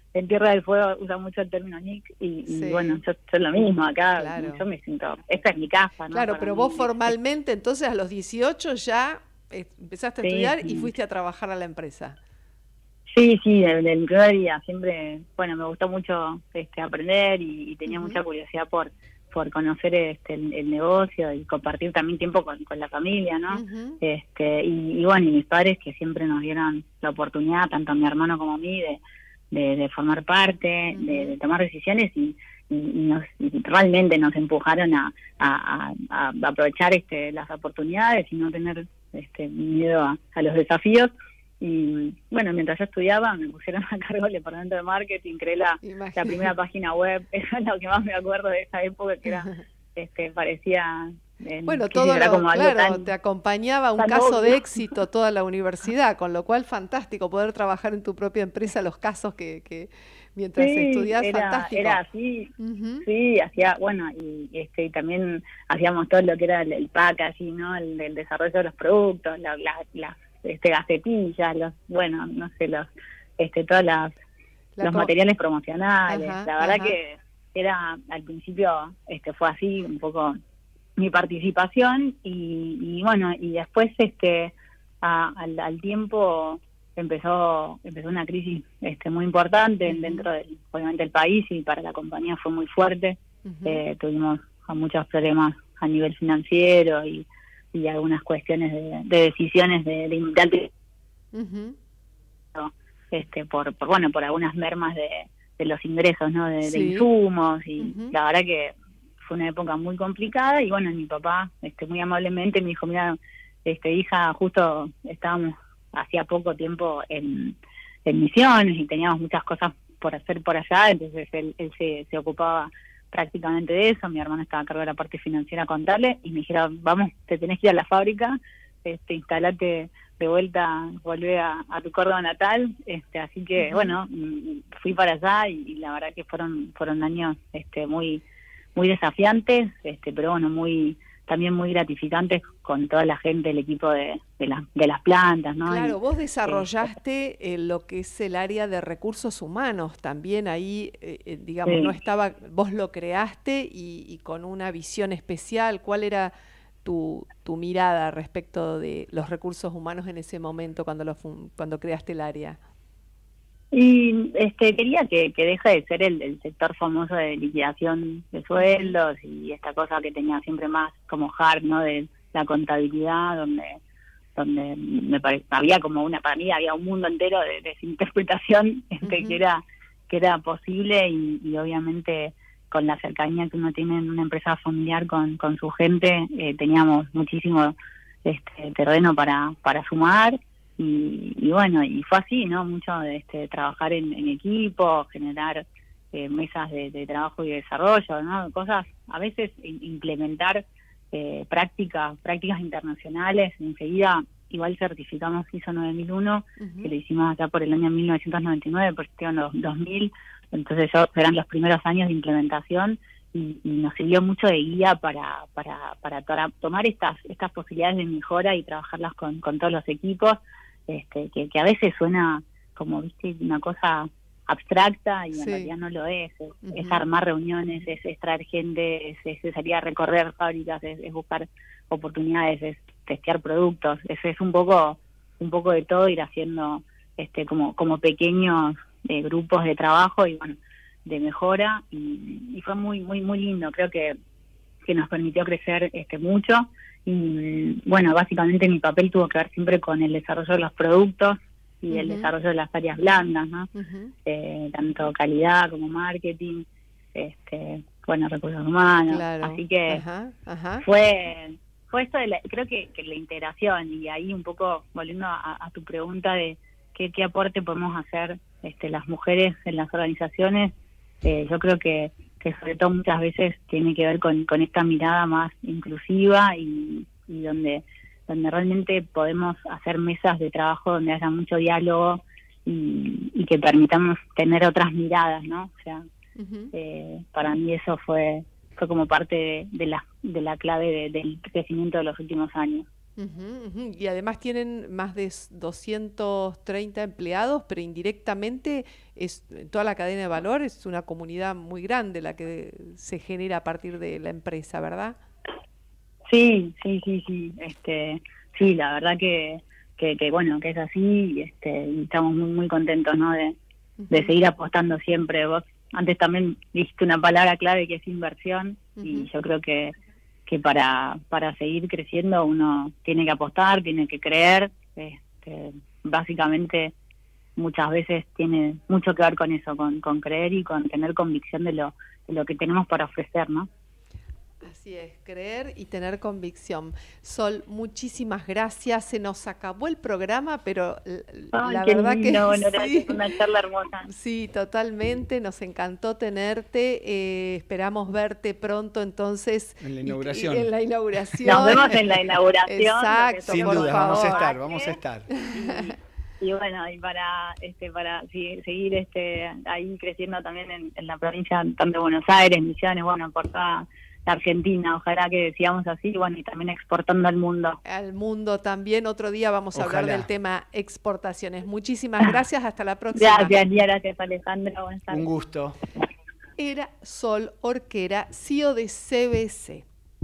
en Tierra del Fuego usa mucho el término N I C y, Sí. y bueno, yo, yo lo mismo acá, Claro. yo me siento, esta es mi casa, ¿no? Claro, Para pero mí, vos es- formalmente, entonces a los dieciocho ya eh, empezaste a Sí, estudiar y sí. fuiste a trabajar a la empresa. Sí, sí, del, del primer día, siempre, bueno, me gustó mucho este, aprender y, y tenía Ujú. mucha curiosidad por por conocer este el, el negocio y compartir también tiempo con, con la familia, ¿no? Ujú. este y, y bueno, y mis padres que siempre nos dieron la oportunidad, tanto a mi hermano como a mí, de, de, de formar parte, de, de tomar decisiones y, y, y nos y realmente nos empujaron a, a, a, a aprovechar este las oportunidades y no tener este miedo a, a los desafíos. Y bueno, mientras yo estudiaba me pusieron a cargo del departamento de marketing, creé la, la primera página web, eso es lo que más me acuerdo de esa época, que era este parecía eh, Bueno, que todo era lo, como algo claro, tan- te acompañaba un tan caso obvio. de éxito toda la universidad, con lo cual fantástico poder trabajar en tu propia empresa, los casos que, que mientras Sí, estudiás, era, fantástico. era así, sí, hacía, bueno, y este y también hacíamos todo lo que era el, el packaging, ¿no? El, el desarrollo de los productos, la- la- las este gacetillas, los, bueno, no sé, los, este, todas las, La los co- materiales promocionales, Ajá, la verdad ajá. que era, al principio, este, fue así un poco mi participación y, y bueno, y después, este, a- al, al tiempo empezó empezó una crisis este muy importante Ujú. dentro del obviamente del país y para la compañía fue muy fuerte. Ujú. Eh, tuvimos muchos problemas a nivel financiero y, y algunas cuestiones de, de decisiones de, de, de alto Ujú. este por, por bueno por algunas mermas de, de los ingresos, ¿no? de, de Sí. insumos y Ujú. la verdad que fue una época muy complicada y bueno, mi papá este muy amablemente me dijo, mira, este hija, justo estábamos hacía poco tiempo en, en misiones y teníamos muchas cosas por hacer por allá, entonces él, él se, se ocupaba prácticamente de eso, mi hermano estaba a cargo de la parte financiera contable y me dijeron, vamos, te tenés que ir a la fábrica, este instalate de vuelta, volvé a, a tu Córdoba natal, este así que Ujú. bueno, mm, fui para allá y, y la verdad que fueron fueron años este muy muy desafiantes, este pero bueno, muy también muy gratificantes con toda la gente, el equipo de, de, la, de las plantas, ¿no? Claro, Y, vos desarrollaste eh, lo que es el área de recursos humanos, también ahí, eh, eh, digamos, Sí. no estaba, vos lo creaste y, y con una visión especial. ¿Cuál era tu, tu mirada respecto de los recursos humanos en ese momento cuando lo fun- cuando creaste el área? Y este quería que, que deje de ser el, el sector famoso de liquidación de sueldos y esta cosa que tenía siempre más como hard, ¿no? De la contabilidad, donde donde me parece había como una para mí había un mundo entero de desinterpretación este, Ujú. que era que era posible y, y obviamente con la cercanía que uno tiene en una empresa familiar con, con su gente eh, teníamos muchísimo este terreno para para sumar. Y, y bueno, y fue así, ¿no? Mucho de este, trabajar en, en equipo, generar eh, mesas de, de trabajo y desarrollo, ¿no? Cosas, a veces in- implementar eh, prácticas, prácticas internacionales. Enseguida, igual certificamos ISO nueve mil uno, Ujú. que lo hicimos allá por el año mil novecientos noventa y nueve, porque en los dos mil, entonces yo, eran los primeros años de implementación y, y nos sirvió mucho de guía para, para, para, para tomar estas, estas posibilidades de mejora y trabajarlas con, con todos los equipos. Este, que, que a veces suena como, viste, una cosa abstracta y en Sí. realidad no lo es. Es, Ujú. es armar reuniones, es, es traer gente, es, es salir a recorrer fábricas, es, es buscar oportunidades, es testear productos. Es, es un poco un poco de todo, ir haciendo este como como pequeños eh, grupos de trabajo y bueno, de mejora y, y fue muy muy muy lindo. Creo que que nos permitió crecer este mucho. Y bueno, básicamente mi papel tuvo que ver siempre con el desarrollo de los productos y el Ujú. desarrollo de las áreas blandas, ¿no? Ujú. Eh, tanto calidad como marketing, este, bueno, recursos humanos. Claro. Así que Ajá, ajá. fue fue esto de la, creo que, que la integración y ahí un poco volviendo a, a tu pregunta de qué, qué aporte podemos hacer este, las mujeres en las organizaciones. Eh, yo creo que que sobre todo muchas veces tiene que ver con, con esta mirada más inclusiva y, y donde donde realmente podemos hacer mesas de trabajo donde haya mucho diálogo y, y que permitamos tener otras miradas, ¿no? O sea, Ujú. eh, para mí eso fue fue como parte de, de la de la clave de, del crecimiento de los últimos años. Uh-huh, uh-huh. Y además tienen más de doscientos treinta empleados, pero indirectamente es toda la cadena de valor, es una comunidad muy grande la que se genera a partir de la empresa, ¿verdad? Sí, sí, sí, sí. Este, sí, la verdad que, que, que bueno, que es así. Este, y estamos muy, muy contentos, ¿no? De, uh-huh. de seguir apostando siempre. Vos antes también dijiste una palabra clave que es inversión, uh-huh. y yo creo que que para para seguir creciendo uno tiene que apostar, tiene que creer, este, básicamente muchas veces tiene mucho que ver con eso, con, con creer y con tener convicción de lo de lo que tenemos para ofrecer, ¿no? Así es, creer y tener convicción. Sol, muchísimas gracias. Se nos acabó el programa, pero Ay, la qué verdad lindo, que bueno, sí. una charla hermosa. Sí, totalmente. Nos encantó tenerte. Eh, esperamos verte pronto, entonces. En la inauguración. Y, y en la inauguración. Nos vemos en la inauguración. Exacto, sin por duda, favor. vamos a estar, vamos a estar. Y bueno, y para este para sí, seguir este ahí creciendo también en, en la provincia, tanto de Buenos Aires, Misiones, bueno, por toda la Argentina, ojalá que sigamos así, bueno, y también exportando al mundo. Al mundo también, otro día vamos a Ojalá. hablar del tema exportaciones. Muchísimas gracias, hasta la próxima. Gracias, Lia, gracias, Alejandra, buenas tardes. Un gusto. Era Sol Orquera, C E O de C B C.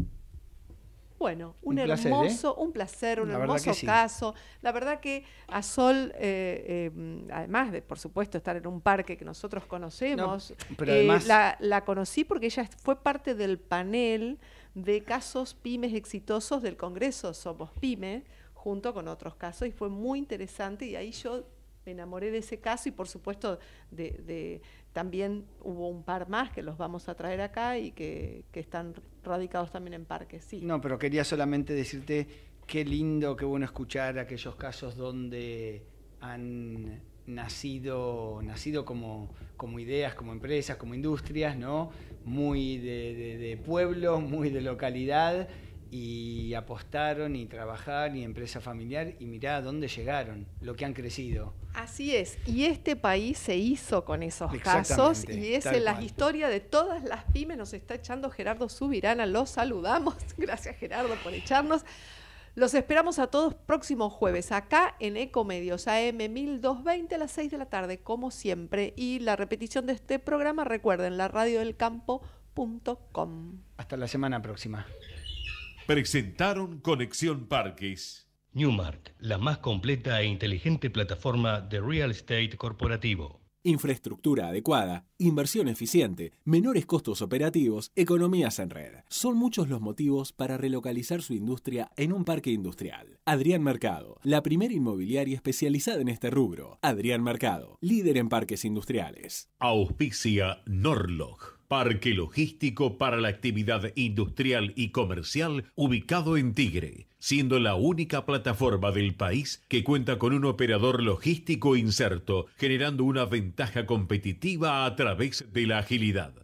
Bueno, un, Un placer, hermoso, ¿eh? un placer, un La verdad hermoso que sí. caso. La verdad que a Sol, eh, eh, además de, por supuesto, estar en un parque que nosotros conocemos, No, pero eh, además- la, la conocí porque ella fue parte del panel de casos pymes exitosos del Congreso Somos Pyme, junto con otros casos, y fue muy interesante, y ahí yo me enamoré de ese caso, y por supuesto de, de también hubo un par más que los vamos a traer acá y que, que están radicados también en parques, sí. No, pero quería solamente decirte qué lindo, qué bueno escuchar aquellos casos donde han nacido, nacido como, como ideas, como empresas, como industrias, ¿no? Muy de, de, de pueblo, muy de localidad, y apostaron y trabajaron, y empresa familiar, y mirá a dónde llegaron, lo que han crecido. Así es, y este país se hizo con esos Exactamente, casos, y es tal en la cual. historia de todas las pymes. Nos está echando Gerardo Subirana, los saludamos. Gracias, Gerardo, por echarnos. Los esperamos a todos próximo jueves acá en Ecomedios A M mil doscientos veinte a las seis de la tarde, como siempre, y la repetición de este programa, recuerden, la radio del campo punto com. Hasta la semana próxima. Presentaron Conexión Parques. Newmark, la más completa e inteligente plataforma de real estate corporativo. Infraestructura adecuada, inversión eficiente, menores costos operativos, economías en red. Son muchos los motivos para relocalizar su industria en un parque industrial. Adrián Mercado, la primera inmobiliaria especializada en este rubro. Adrián Mercado, líder en parques industriales. Auspicia Norlog, parque logístico para la actividad industrial y comercial ubicado en Tigre, siendo la única plataforma del país que cuenta con un operador logístico inserto, generando una ventaja competitiva a través de la agilidad.